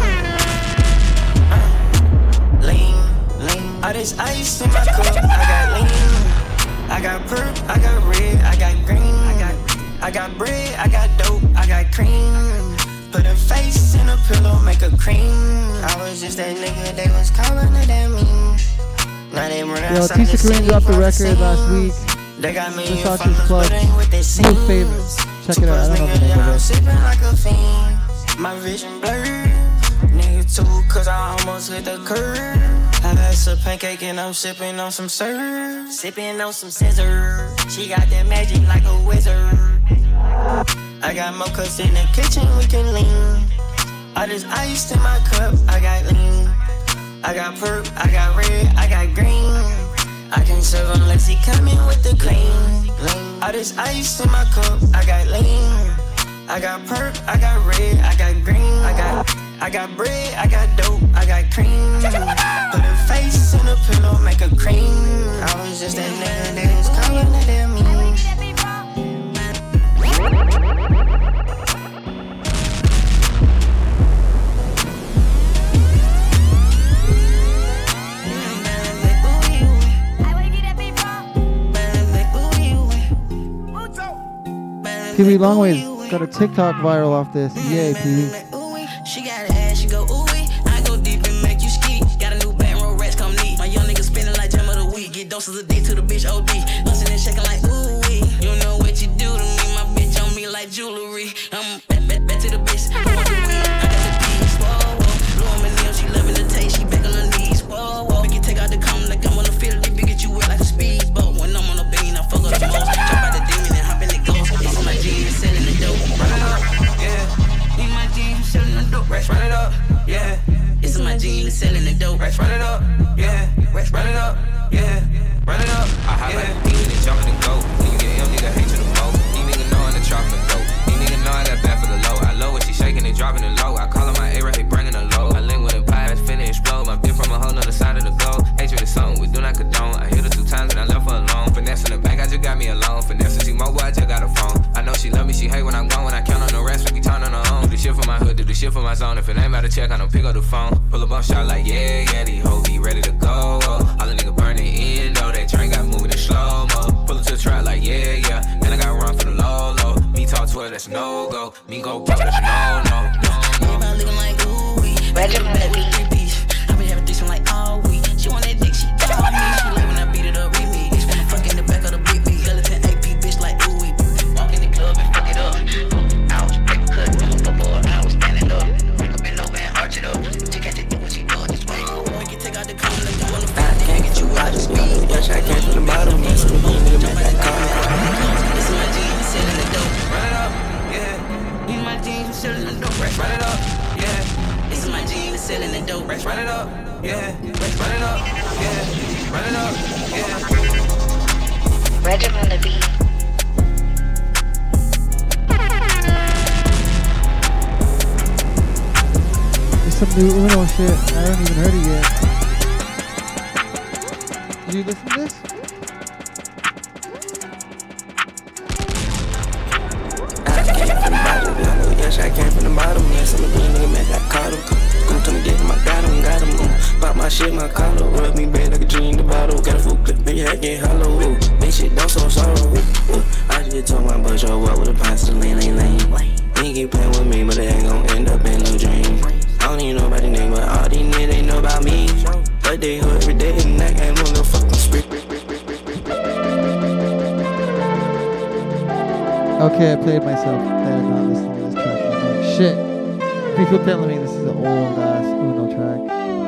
Speaker 9: lean. Lean. All this ice in my cup, I got lean. I got perp, I got red, I got green. I got bread, I got dope, I got cream. Put a face in a pillow, make a cream. I was just that nigga, they was calling it that mean. Now they run outside the
Speaker 12: Tisa Kareem dropped the record last week.
Speaker 9: They got me
Speaker 12: This song is plugged. New favorites. Check it out. I don't know the name of it.
Speaker 9: Sipping like a fiend, my vision blurred. Nigga too, cause I almost hit the curb. I had some pancake and I'm sipping on some syrup. Sipping on some scissors. She got that magic like a wizard. I got mochas in the kitchen, we can lean. All this ice in my cup, I got lean. I got perp, I got red, I got green. I can serve unless he coming with the clean. All this ice in my cup, I got lean. I got perp, I got red, I got green. I got bread, I got dope, I got cream. Put a face in a pillow, make a cream. I was just that nigga that was calling it that mean.
Speaker 12: PB Longway's got a TikTok viral off this. Yay, PB.
Speaker 9: She got an ass, she go ooh-wee. I go deep and make you ski. Got a new back roll, rats come neat. My young nigga spinning like gem of the week. Get doses of D to the bitch OD. Bustin' and shaking like ooh-wee. You know what you do to me, my bitch on me like jewelry. I'm back to the bitch. I want the weed, I got the peas. Whoa, whoa. Blue on my nails, she loving the taste. She back on her knees. Whoa, whoa. We can take out the cum like I'm on the field. They get you wet like a speedboat. When I'm on the bean, I fuck up the most. Jump out the demon and hop in the ghost. This is my jeans, selling the dope. Run it up, yeah. Need my jeans, selling the dope. Rats, run it up, yeah. This is my jeans, selling the dope. Rats, run it up, yeah. Rats, run it up, yeah. Run it up.
Speaker 13: I highlight a demon and jump and go. Nigga get young, nigga hate you the most. These niggas know I'm the chopping the dope. These niggas know I got bad for the low. I love what she shaking and dropping it low. I call her my A-Rap, he bringing her low. I link with him, pie, finna explode. My bitch from a whole nother side of the globe. Hatred is something we do not condone. I hit her 2 times and I left her alone. Finesse in the bank, I just got me alone. Finesse in T-Mobile, I just got a phone. I know she love me, she hate when I'm gone. When I count on the rest, like we turn on her own. Do the shit for my hood, do the shit for my zone. If it ain't about to check, I don't pick up the phone. Pull up on shot like, yeah, yeah, these hoes be ready to go. All the niggas burning in, though. That train got moving in slow-mo. Pull up to the trap like, yeah, yeah. Man, I got run for the low. Me talk 12, that's no-go. Me go broke, that's no.
Speaker 9: Everybody looking like ooh-wee. Back with 3 piece. I been having threesome like all week. She want that dick, she tell me. She like when I beat it up, with me. Bitch wanna fuck in the back of the big B. Skeleton AP, bitch like ooh-wee. Walk in the club and fuck it up. I was paper cut, I was standing up. Wake up in no van, selling the dope.
Speaker 13: Run it up, yeah. Run it up, yeah. Run it up, yeah.
Speaker 11: Reggie on the beat.
Speaker 12: There's some new Uno shit. I haven't even heard it yet. Did you listen to this?
Speaker 9: Yes, I came from the bottom. Yes, I'm a real nigga, man, I caught him. Come to me, get him, I got him. Pop my shit, my collar. Rub me bad like a G in the bottle. Got a full clip, maybe I get hollow. Make shit don't so sorrow. I just told my boy, show up with a pint to lane. They keep playing with me, but they ain't gon' end up in no dream. I don't even know about the name, but all these niggas, they know about me. But they hurt every day, and I can't no fucking spree.
Speaker 12: Okay, I played myself. I did not listen to this track. I'm like, shit. People telling me this is an old ass Uno track.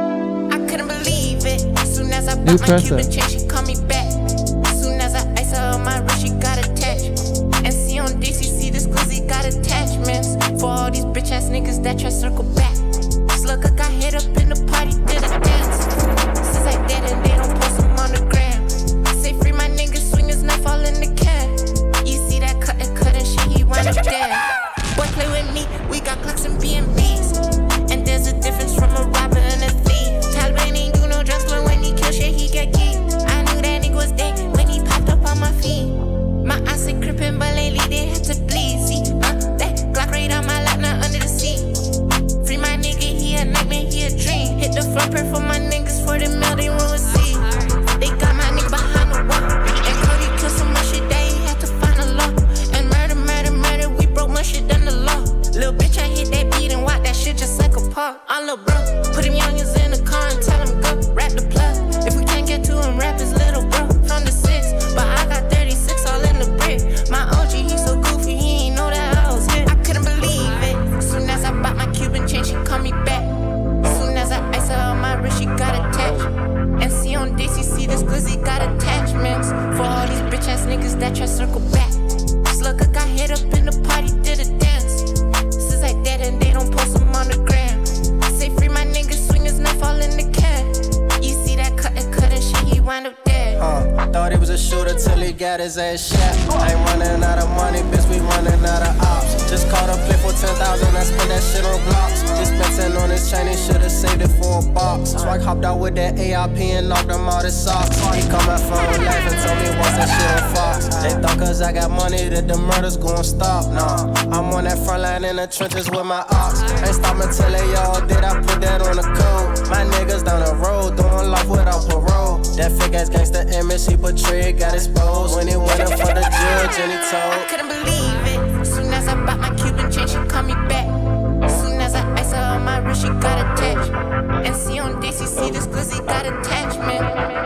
Speaker 14: I couldn't believe it. Soon as I
Speaker 12: New
Speaker 14: bought my
Speaker 12: presser.
Speaker 14: Cuban chain, she called me back. Soon as I ice her on my wrist, she got attached. And see on DCC, this glizzy got attachments. For all these bitch ass niggas that try circle back. Slugger got hit up in the party, did a dance. Since I did and they don't post them on the gram. Say free my niggas, swing his knife all in the can. You see that cut and shit, he wind up dead. Boy, play with me, we got Glocks and BMBs. And there's a difference from a robber and a thief. Taliban ain't do no drugs, but when he kill shit, he get geeked. I knew that nigga was dead when he popped up on my feet. My eyes are crippin', but lately they had to bleed. See, that Glock right on my lap, not under the seat. Free my nigga, he a nightmare, he a dream. Hit the front per for my niggas for the mail, they roll a seat. They got my nigga behind the wall. And Cody killed so much shit that he had to find a law. And murder, we broke more shit than the law. Little bitch, I hit that beat and walk that shit just like a paw. On lil' bro, put him youngins in the car and tell him go, rap the plug. If we can't get to him, rap his little bro from the 6. But I got 36 all in the brick. My OG, he so goofy, he ain't know that I was hit. I couldn't believe it. Soon as I bought my Cuban chain, she called me back. Soon as I ice her on my wrist, she got attached. And see on DCC, this glizzy got attachments. For all these bitch ass niggas that try circle back. Slugger got hit up in the party, did a dance. Since I dead and they don't post them on the gram. Say free my niggas, swing his knife all in the can. You see that cut and shit, he wind up dead.
Speaker 5: Thought he was a shooter till he got his ass shot. Ain't running out of money, bitch, we running out of ops. Just caught a play for 10,000, I spent that shit on blocks. He spent 10 on his chain, he should've saved it for a box. Swag hopped out with that AIP and knocked him out his socks. He come out from life and told me what's that shit on Fox. They thought cause I got money that the murders gon' stop. Nah, I'm on that front line in the trenches with my ops. Ain't stopping till they all did, I put that on the code. My niggas down the road, doing life without parole. That fake ass gangsta image he portrayed got exposed when he went up for the judge and he told.
Speaker 14: I couldn't believe it. Soon as I bought my Cuban chain, she called me back. Soon as I ice her on my wrist, she got attached. And see on DCC, this glizzy got attachment.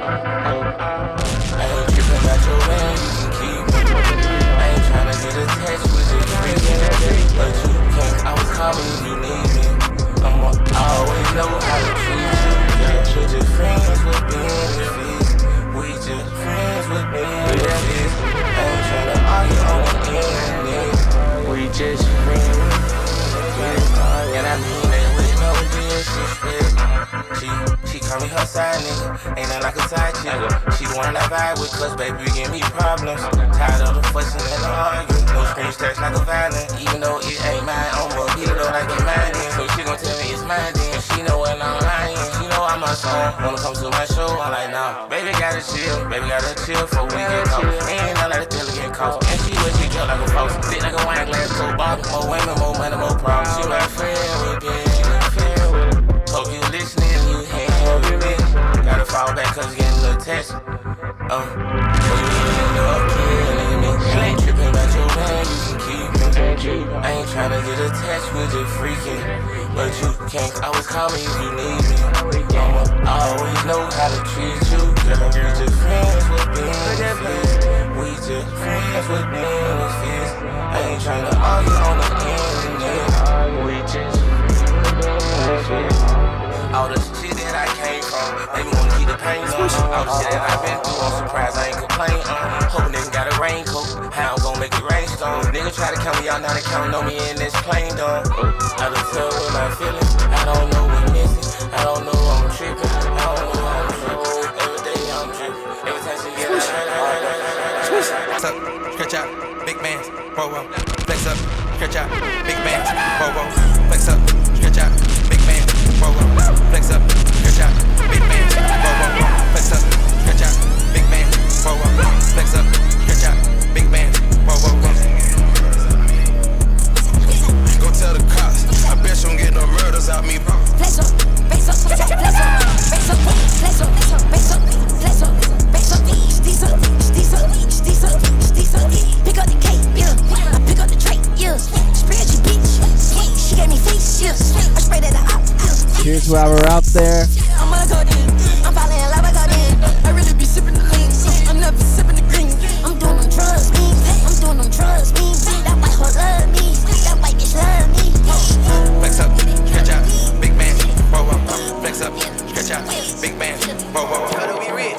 Speaker 9: I ain't trippin' about your man, you can keep me. I ain't tryna get attached with your freaking. But you can't, I was calling you need me. I always know how to treat you. We just friends with benefits. We just friends with benefits. I ain't tryna argue on the internet. We just friends. And I mean that with no disrespect. She call me her side nigga, ain't nothing like a side chick. She wanna vibe with cause baby give me problems. Tired of the fussing and the arguing. No screen stacks like a violin. Even though it ain't mine, I'm gonna beat it up like it's mine then. So she gon' tell me it's mine then. She know when I'm lying. She know I'm a song. Wanna come to my show, I'm like nah. Baby gotta chill, baby gotta chill before we get caught. Ain't nothing like the pill get caught. And she was she drunk like a false. Thick like a wine glass, so bottom. More women, more money, more problems. She my friend with benefits. Hope you listening, you ain't hearing me. Gotta fall back cause you getting a little test. So you end up killing me. You ain't tripping about your man, you can keep me. I ain't tryna get attached with your freaking. But you can't always call me if you need me. I always know how to treat you, girl. We just friends with benefits. We just friends with benefits. I ain't tryna argue on the internet. We just all the shit that I came from, they wanna keep the pain on. All the shit that I've been through, I'm surprised I ain't complain. Hope nigga got a raincoat, how I'm gon' make it rain storm. Nigga try to count me out, now they counting on me in this plane, dog. I done tell with my feelings, I don't know what missing.
Speaker 13: stretch out, big band, whoa, whoa, flex up, stretch out, big band, whoa, whoa, flex up, stretch out, big band, whoa, whoa, flex up, stretch out, big band, whoa, whoa, flex up, stretch out, big band, whoa, whoa, whoa. Go tell the cops, I bet you don't get no murders out me, bro.
Speaker 15: Flex up, flex up, flex up, flex up, flex up, flex up, flex up, flex up, flex up, flex up, steez up, steez up, steez up, steez up, pick up the cake, yeah, I pick up the tray, yeah, spread your bitch, she gave me face, yeah, I sprayed it out.
Speaker 2: Cheers, whoever out there.
Speaker 15: I'm gonna go in, I'm falling in love, I got in, I really be sipping the lean, I'm never sipping the green, I'm doing them drugs, me, I'm doing them drugs, me, that white hoe love me, that white bitch love me.
Speaker 13: Flex up, stretch out, big man, whoa, whoa, flex up, stretch out, big man, whoa, whoa, how do we rich?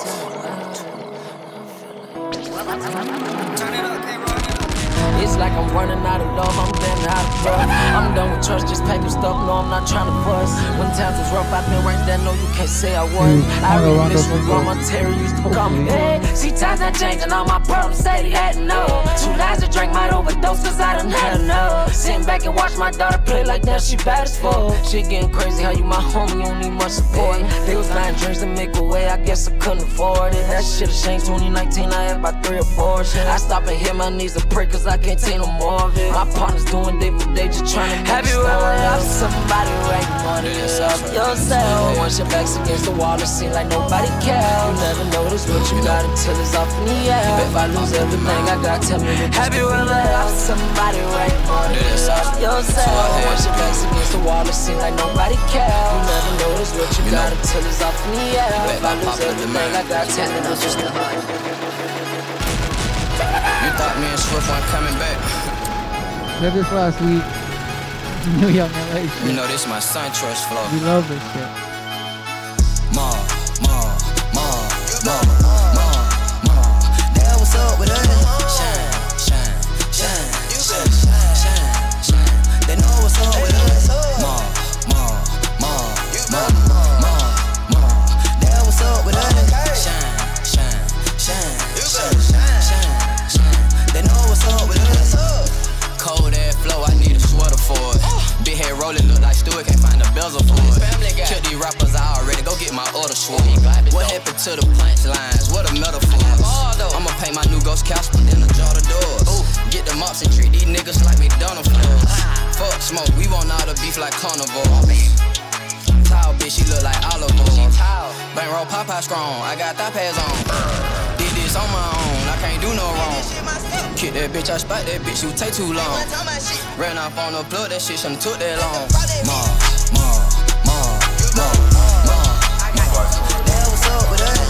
Speaker 9: It's like I'm running out of love, I'm getting out of breath. I'm done with trust, just paper stuff, no, I'm not trying to fuss. When times was rough, I've been right there, no, you can't say I wasn't. I really miss when Grandma Terry used to call me. Hey, see, times are changing, all my problems say they had to know. 2 lies to drink might overdose, cause I done had enough. Sitting back and watch my daughter play like that, she bad as fuck. Shit getting crazy, how you my homie, you don't need much support. They was buying drinks to make a way, I guess I couldn't afford it. That shit changed 2019, I had about 3 or 4 shit. I stop and hit my knees and pray, cause I can't take no more of it. My partner's doing day for day, just trying to make Have you ever loved somebody right money up yourself? Once your back's against the wall, it seems like nobody cares. You never notice what you got until it's off in the air. If I lose everything I got, tell me what. Have you ever loved somebody right money up yourself? Once your back's against the wall, it seems like nobody cares. You never notice what you got until it's off in the air. If I lose everything I got, tell me what's just
Speaker 13: You thought me and Swift weren't coming back?
Speaker 12: Said this last week. New Young LA shit.
Speaker 13: You know this my son trust flow.
Speaker 12: We love this shit.
Speaker 13: Ma. That what's up with us? Shine. They know what's up with us. Ma. That what's up with us? Shine. They know what's up with us. Cold ass flow, I need a sweater for it. Big head rolling, look like Stewart, can't find a bezel for it. Kill these rappers, I already go get my order swore. What happened to the punchlines? What a metaphor. I'ma paint my new ghost Casper, then ajar the doors. Get the mops and treat these niggas like McDonald's floors. Fuck smoke, we want all the beef like carnivore. Tall bitch, she look like Olive Oil. Bankroll Popeye strong, I got thigh pads on. Did this on my own, I can't do no wrong. Kick that bitch, I spot that bitch, you take too long. Ran off on the plug, that shit shouldn't took that long. Ma. That what's up with us?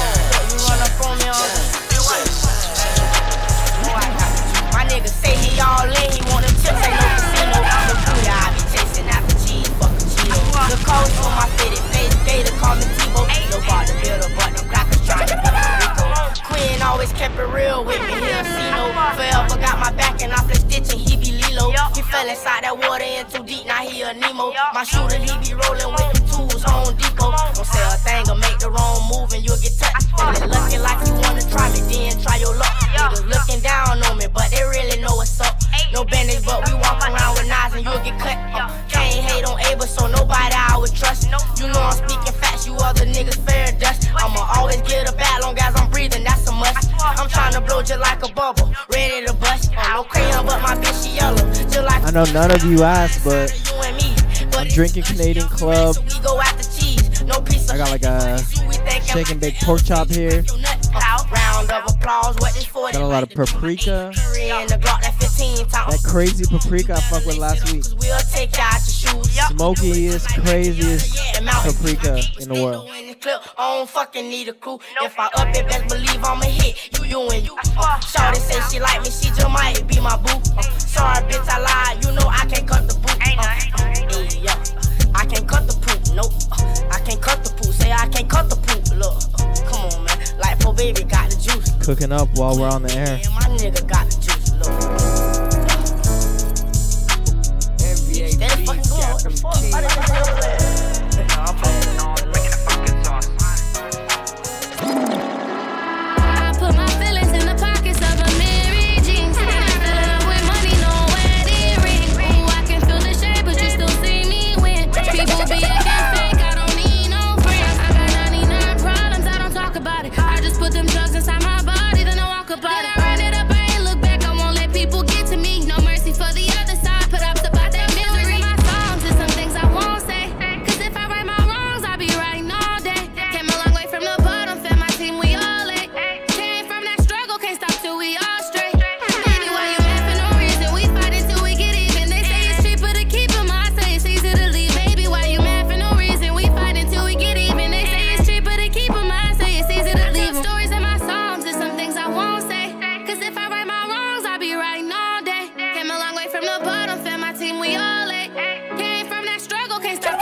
Speaker 16: My nigga say he all in, he want a chip, ain't no casino. I'm a booty, I be chasing after cheese, fucking Cheeto. The codes on my fitted face, they call me Tebow. No bother builder, but them crackers trying to be Rico. Quinn always kept it real with me, he'll see no. Forever got my back and I play Stitch and he be Lilo. He fell inside that water in too deep, now he a Nemo. My shooter, he be rolling with the tools, Home Depot. Don't say a thing or make the wrong move and you'll get touched. And looking like you wanna try me, then try your luck. Niggas looking down on me, but they really know what's up. No bandage, but we walk around with knives and you'll get cut. Can't hate on Ava, so nobody I would trust. You know I'm speaking facts, you other niggas fair dust. I'ma always get a bat long as I'm breathing, that's a must. I'm trying to blow just like a bubble, ready to bust. No crayon, but my bitch she yellow, just like
Speaker 2: I know none of you asked, but I'm drinking Canadian Club. I got like a shake and bake pork chop here. Got a lot of paprika. That crazy paprika I fucked with last week. Smokiest, craziest paprika in the world.
Speaker 16: I don't fucking need a crew. If I up it, best believe I'ma hit you and you. Shawty say she like me, she just might be my boo. Sorry, bitch, I lied. You know I can't cut the boot. I can't cut the poop. Nope. I can't cut the poop. Say I can't cut the poop. Look, come on, man. Like poor baby got the juice.
Speaker 2: Cooking up while we're on the air.
Speaker 16: Yeah, my nigga got the juice. Look. Steady fucking going. What the fuck? Why did you do that? I'm fucking on making the fucking sauce.
Speaker 8: I put my feelings in the pockets of a Mary Jean. Filling up with money, no wedding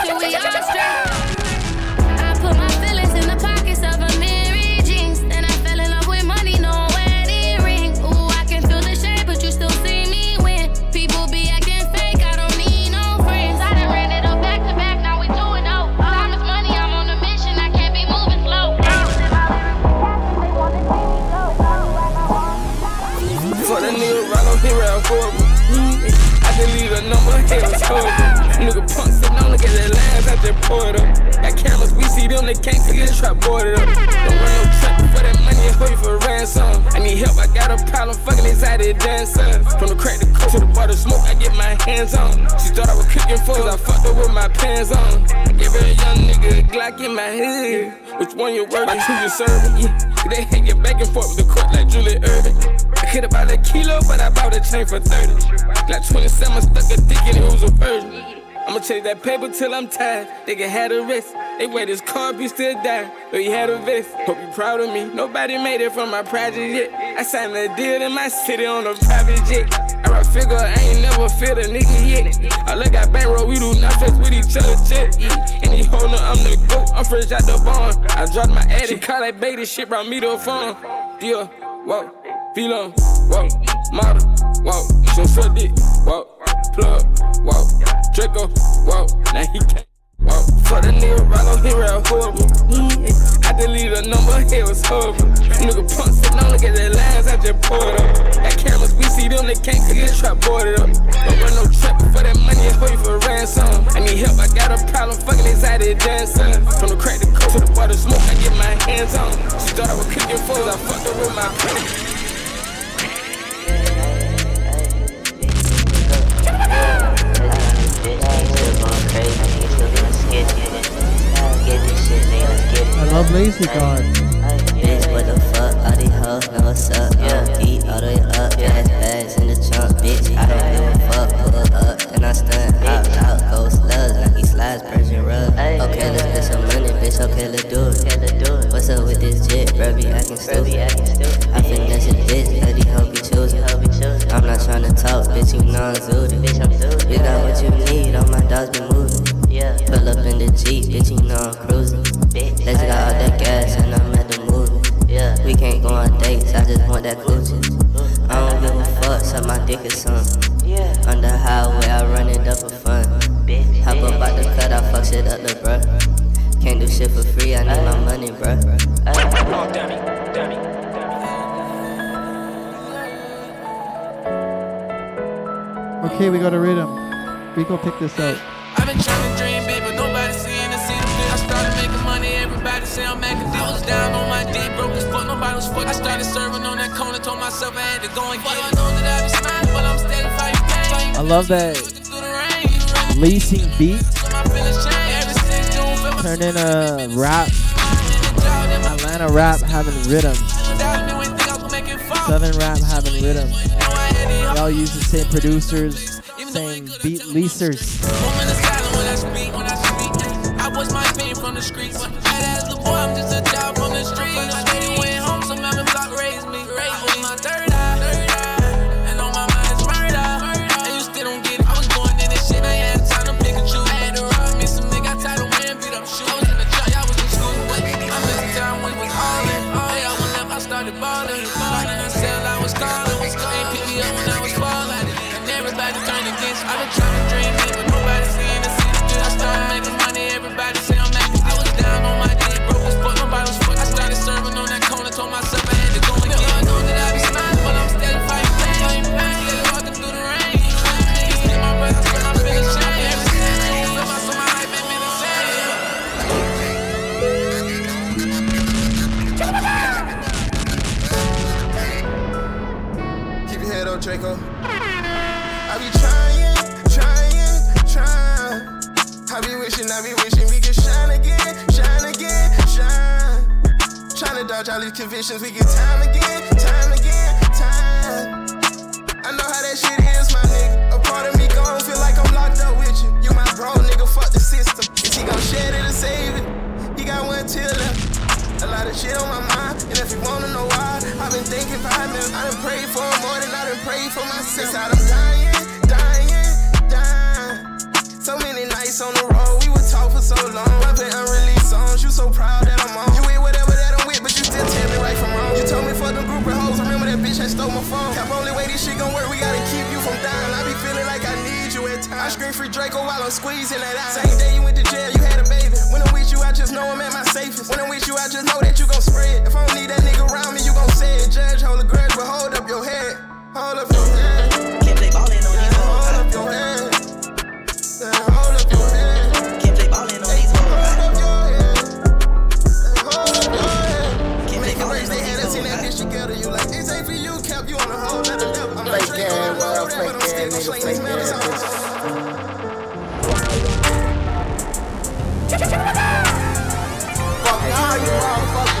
Speaker 8: till we all straight. I put my feelings in the pockets of a Mary jeans. Then I fell in love with money, no wedding ring. Ooh, I can feel the shade, but you still see me win. People be acting fake, I don't need no friends. I done ran it up back to back, now we 2-0. Time is money, I'm on a mission, I can't be moving slow.
Speaker 3: For the nigga right on here, I'm horrible. I delete a number, hell, it's horrible. Nigga punk sitting on, look at that lines, I just pour it up. Got cameras, we see them, they can't see this trap boarded up. Don't run no trap for that money, hold you for ransom. I need help, I got a problem, fucking inside the dancer. From the crack to coke to the bar to smoke, I get my hands on. She thought I was cooking foes, I fucked her with my pants on. I gave her a young nigga a Glock in my head. Which one you working, who you serving? Yeah. They hanging back and forth with the court like Julie Irving. I could have bought a kilo, but I bought a chain for 30. Like 27, stuck a dick in it, who's a virgin. I'ma chase that paper till I'm tired. They can have the rest. They wear this car, be still die. But he had a vest. Hope you proud of me. Nobody made it from my project yet. I signed a deal in my city on a private jet. I run figure, I ain't never feel a nigga yet. I look at bankroll, we do not flex with each other, check. And he holding, I'm the GOAT, I'm fresh out the barn. I dropped my ad, she call that baby, shit brought me to a phone. Yeah, whoa, feel on, whoa, model, whoa, so dick, whoa, plug, whoa, Draco, whoa, now he can't. Whoa, for the nigga right on here, I'm horrible. I delete a number, hell, it's horrible. Nigga punk sitting on, look at that lines, I just pour it up. Got cameras, we see them, they can't see this trap boarded up. Don't run no trap for that money, hold you for ransom. I need help, I got a problem, fucking inside the dancer. From the crack to coke to the bar to smoke, I get my hands on. She thought I was cooking foes, I fucked her with my pants.
Speaker 12: I love Lazy God.
Speaker 17: Bitch, what the fuck? All these hoes know what's up. Eat all the way up. Gas bags in the trunk, bitch. I don't give a fuck. Pull up and I stunt. Hop out, go slugs. Like he slides, Persian rug. Okay, let's get some money, bitch. Okay, let's do it. What's up with this jet, bro? Be acting stupid. I finesse it, bitch. Let these hoes be choosing. I'm not tryna talk, bitch. You know I'm zooted. You got what you need. All my dogs be moving. Pull up in the Jeep, bitch. You know I'm cruising. Let's got all that gas and I'm at the movie. We can't go on dates, I just want that coochie. I don't give a fuck, suck my dick or something. On the highway, I run it up for fun. Hop up out the cut, I fuck shit up, the bruh. Can't do shit for free, I need my money, bruh.
Speaker 12: Okay, we got a rhythm. Rico, pick this up.
Speaker 3: I've been trying to dream big, but nobody seeing the see the fit. I started making money, everybody say I'm acting. I was down on my dick, broke as fuck, nobody was fuck. I started serving on that corner, told myself I had to go and get it. I know that I be smiling, but I'm steady fighting pain.
Speaker 2: I love that leasing beat. Turn in a rap. Atlanta rap having rhythm. Southern rap having rhythm. They all use the same producers, same beat leasers.
Speaker 3: I was my pain from the streets. As the boy, I'm just a child from the streets. My daddy went home, so mama block raised me. Raised my third eye, and on my mind is murder. And you still don't get it. I was born in this shit, I ain't had time to pick and choose. I had to rob me some nigga, got tired of wearing beat up shoes. I was in the truck, I was in school. I missed the time when we was all in. Hey, I went left, I started balling. Balling, I said I was calling. Ain't pick me up when I was falling. And everybody turned against me. I've been trying to dream big, but nobody seeing the city. I started making money, everybody say I'm acting. I was down on my dick, broke as fuck, nobody was fuck. I started serving on that corner, told myself I had to go and get it. I know that I be smiling, but I'm steady fighting pain. Steady walking through the rain. Niggas get my breath, I swear I'm feeling shame. Every single day, feel my soul, my life ain't been the same.
Speaker 5: Keep your head up, Draco. I be trying. I be wishing we could shine again. Trying to dodge all these convictions, we get time again. I know how that shit is, my nigga. A part of me gon' feel like I'm locked up with you. You my bro, nigga, fuck the system. Is he gon' shed it or save it? He got one till left. A lot of shit on my mind, and if you wanna know why, I've been thinking 5 minutes. I done prayed for him more than I done prayed for myself. Inside I'm dying. So many nights on the road, we were talking. so long. Bumping unreleased songs, you so proud that I'm on. You with whatever that I'm with, but you still tell me right from wrong. You told me fuck them group of hoes, remember that bitch that stole my phone. Cap only way this shit gon' work, we gotta keep you from dying. I be feeling like I need you at times. I scream free Draco while I'm squeezing that eye. Same day you went to jail, you had a baby. When I'm with you, I just know I'm at my safest. When I'm with you, I just know that you gon' spread. If I don't need that nigga around me, you gon' say it. Judge, hold a grudge, but hold up your head. Hold up your head.
Speaker 6: Can't play ballin' on these hoes.
Speaker 5: Hold up your head. Hold up your head.
Speaker 6: Can't play ballin' on these hoes.
Speaker 5: Hold up your head. Hold up your head. Can't make a race, they had us in that bitch together. You like, this ain't for you, kept you on a whole nother level. I'm like, Drake on the road, but I'm still gon' sling these medals on.
Speaker 4: Fuck all you motherfuckers.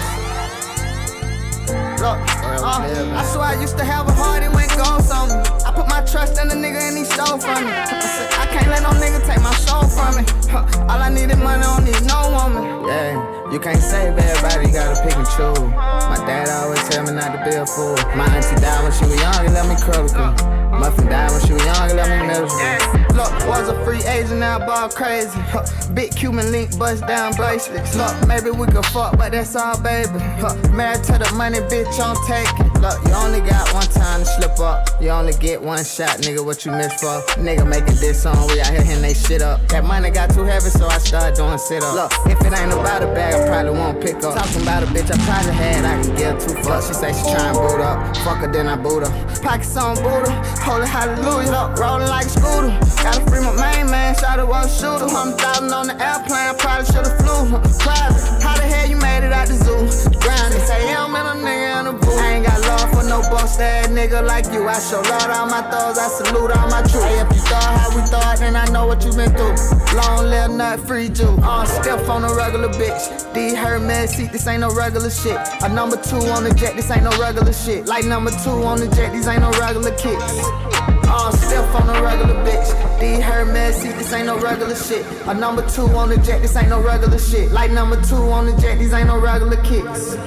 Speaker 4: Look, I swear I used to have a heart, it went ghost on me. I put my trust in the nigga and he stole from me. I can't let no nigga take my soul from me. All I need is money, I don't need no woman. Yeah, you can't save everybody, you gotta pick and choose. My dad always tell me not to be a fool. My auntie died when she was young and left me critical. Muffin died when she was young and left me miserable. Look, was a free agent, now I ball crazy. Big Cuban link, bust down bracelets. Look, maybe we could fuck, but that's all, baby. Married to the money, bitch, I'm taking. Look, you only got one time to slip up. You only get one shot, nigga, what you miss for? Nigga making this song, we out here hitting they shit up. That money got too heavy, so I started doing sit-ups. Look, if it ain't about a bag, I probably won't pick up. Talking about a bitch I probably had, I can give two fucks. She say she tryna boot up, fuck her, then I boot her. Pockets on Buddha, holy hallelujah, up, rolling like a scooter. Gotta free my main man, shot it was a shooter. 100,000 on the airplane, I probably should've flew. Private, how the hell you made it out the zoo? Grounded, say yeah, I'm in a nigga in a booth. I ain't got love for no bust ass nigga like you. I show love to all my thugs, I salute all my troops. Hey, if you thought how we thought, then I know what you been through. Long little nut, free Jew. Stiff on a regular bitch. D Hermes seat, this ain't no regular shit. A number 2 on the jet, this ain't no regular shit. Like number 2 on the jet, these ain't no regular kicks. Stiff on a regular bitch. D Hermes seat, this ain't no regular shit. A number 2 on the jet, this ain't no regular shit. Like number 2 on the jet, these ain't no regular kicks.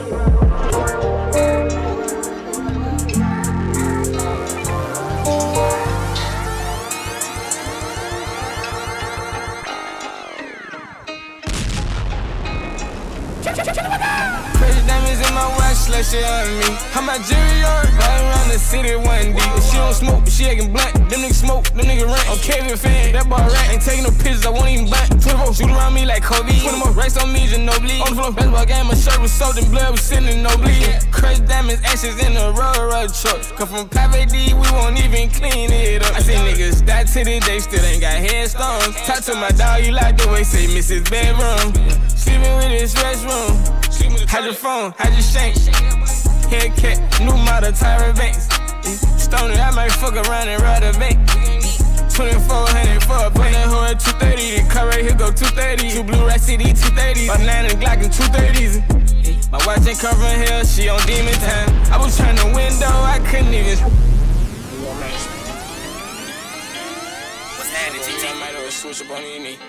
Speaker 3: Crazy diamonds in my watch, like shit on me. How my jury on? Right around the city one D. If she don't smoke, but she acting blunt. Them niggas smoke, them niggas rent. I'm Kevin fan, that boy rat. Ain't taking no pictures, I won't even blunt. 24 shoot around me like Kobe. 20 more racks on me, just no bleed. On the floor, basketball game, my shirt was soaked in blood, was sitting in no bleed. Crazy diamonds, ashes in the road truck. Come from Pave D, we won't even clean it up. I see niggas die to this day, still ain't got headstones. Talk to my dog, you like the way, say miss his bedroom. Sleeping with his restroom. Hide your phone, hide your shank. Hellcat, new model Tyra Banks. Stone it, I might fuck around and ride a bank. 2400 for a put that hoe at 230. The car right here go 230. 2 blue right CD 230. My 9 and Glock in 230s. My watch ain't covering hell, she on demon time. I was trying to window, I couldn't even. What's happening, TT? I might have switch up on your knee.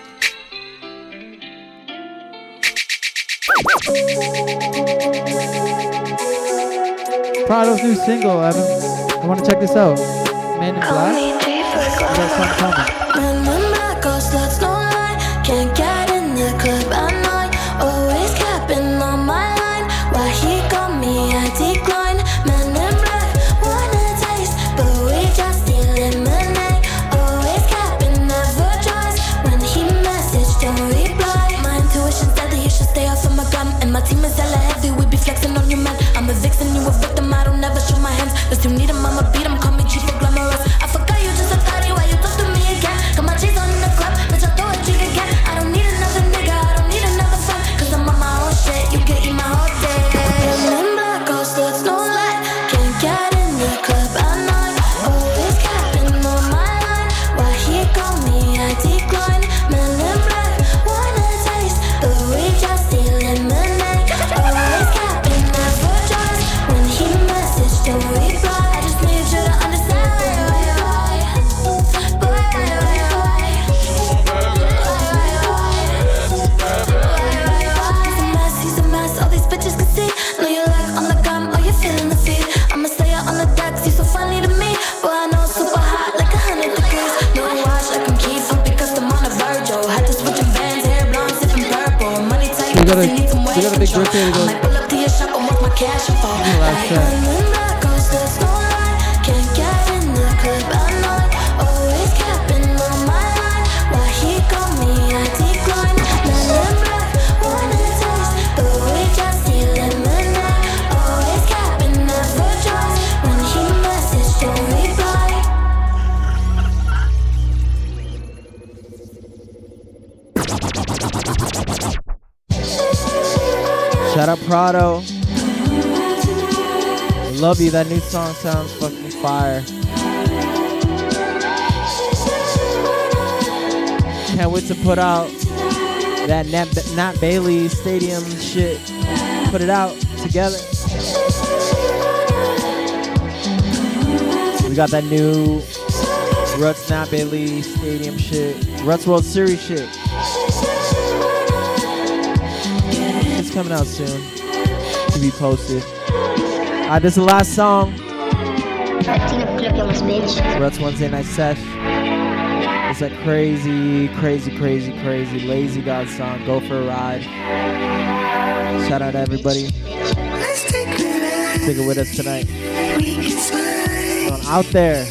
Speaker 12: Prado's new single, Evan. I want to check this out. Man in Black. You got something coming.
Speaker 15: Man in black, all sluts don't lie. Can't get in the club at night. Always capping on my line. Why he got me, I decline. Man in black, wanna taste, but we just eliminate. Always capping, never tries. When he message, don't reply. My intuition said that you should stay off of my gram. And my team is hella heavy, we be flexing on you, man. I'm a vixen, you a victim, I don't never show my hands. Cause you need him, I'ma beat him, call me chief of glamorous. I forgot you just a thotty, why you talk to me again? Come on, chase
Speaker 12: got a big birthday to go.
Speaker 15: Might pull up to your shop and watch my cash fall.
Speaker 12: Last track.
Speaker 15: Cause there's no line. Can't get in the club at night. Always capping on my line. Why he call me, I decline. Lemon black, wanna taste. But we just see lemonade. Always capping, never trust. When he message, don't reply.
Speaker 2: Shout out Prado. I love you. That new song sounds fucking fire. Can't wait to put out that Nat Bailey Stadium shit. Put it out together. We got that new Ruts Nat Bailey Stadium shit. Ruts World Series shit. It's coming out soon. To be posted. Alright, this is the last song. Ruts Wednesday Night Sesh. It's a crazy Lazy God song. Go for a ride. Shout out to everybody. Take it with us tonight. Going out there.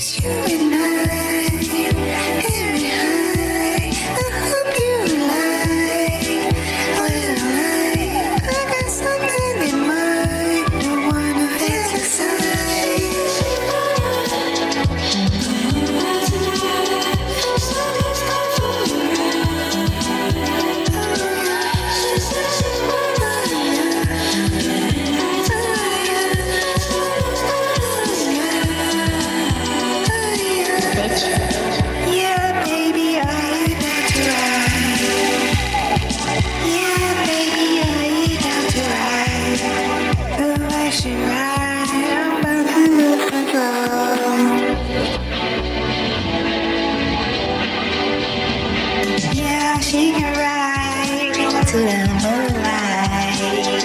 Speaker 11: She can ride to the moonlight.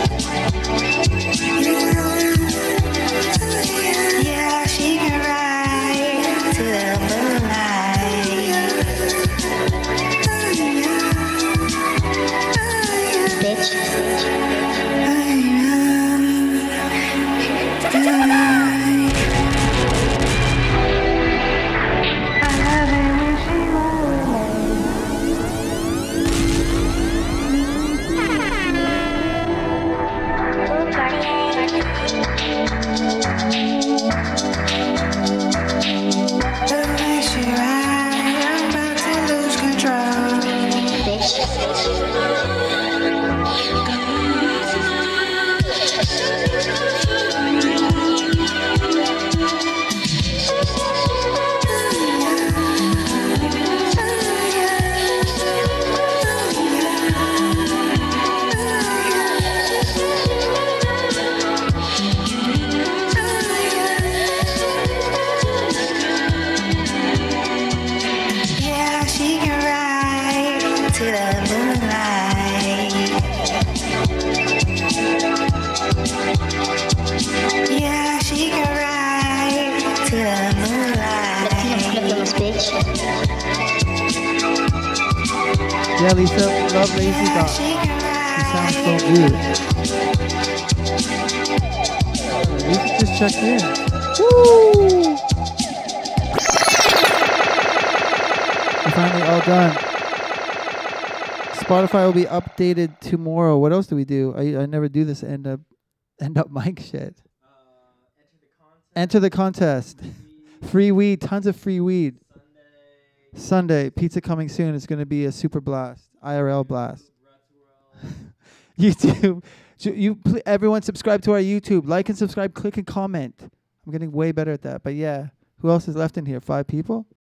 Speaker 11: Yeah, she can ride to the moonlight. Bitch.
Speaker 12: Yeah, Lisa, love Lazy Dog. She sounds so good. Lisa just checked in. Woo! We're finally all done. Spotify will be updated tomorrow. What else do we do? I never do this end up mic shit. Enter the contest. Free weed, tons of free weed. Sunday, pizza coming soon. It's going to be a super blast, IRL blast. YouTube, everyone subscribe to our YouTube. Like and subscribe, click and comment. I'm getting way better at that. But yeah, who else is left in here? 5 people?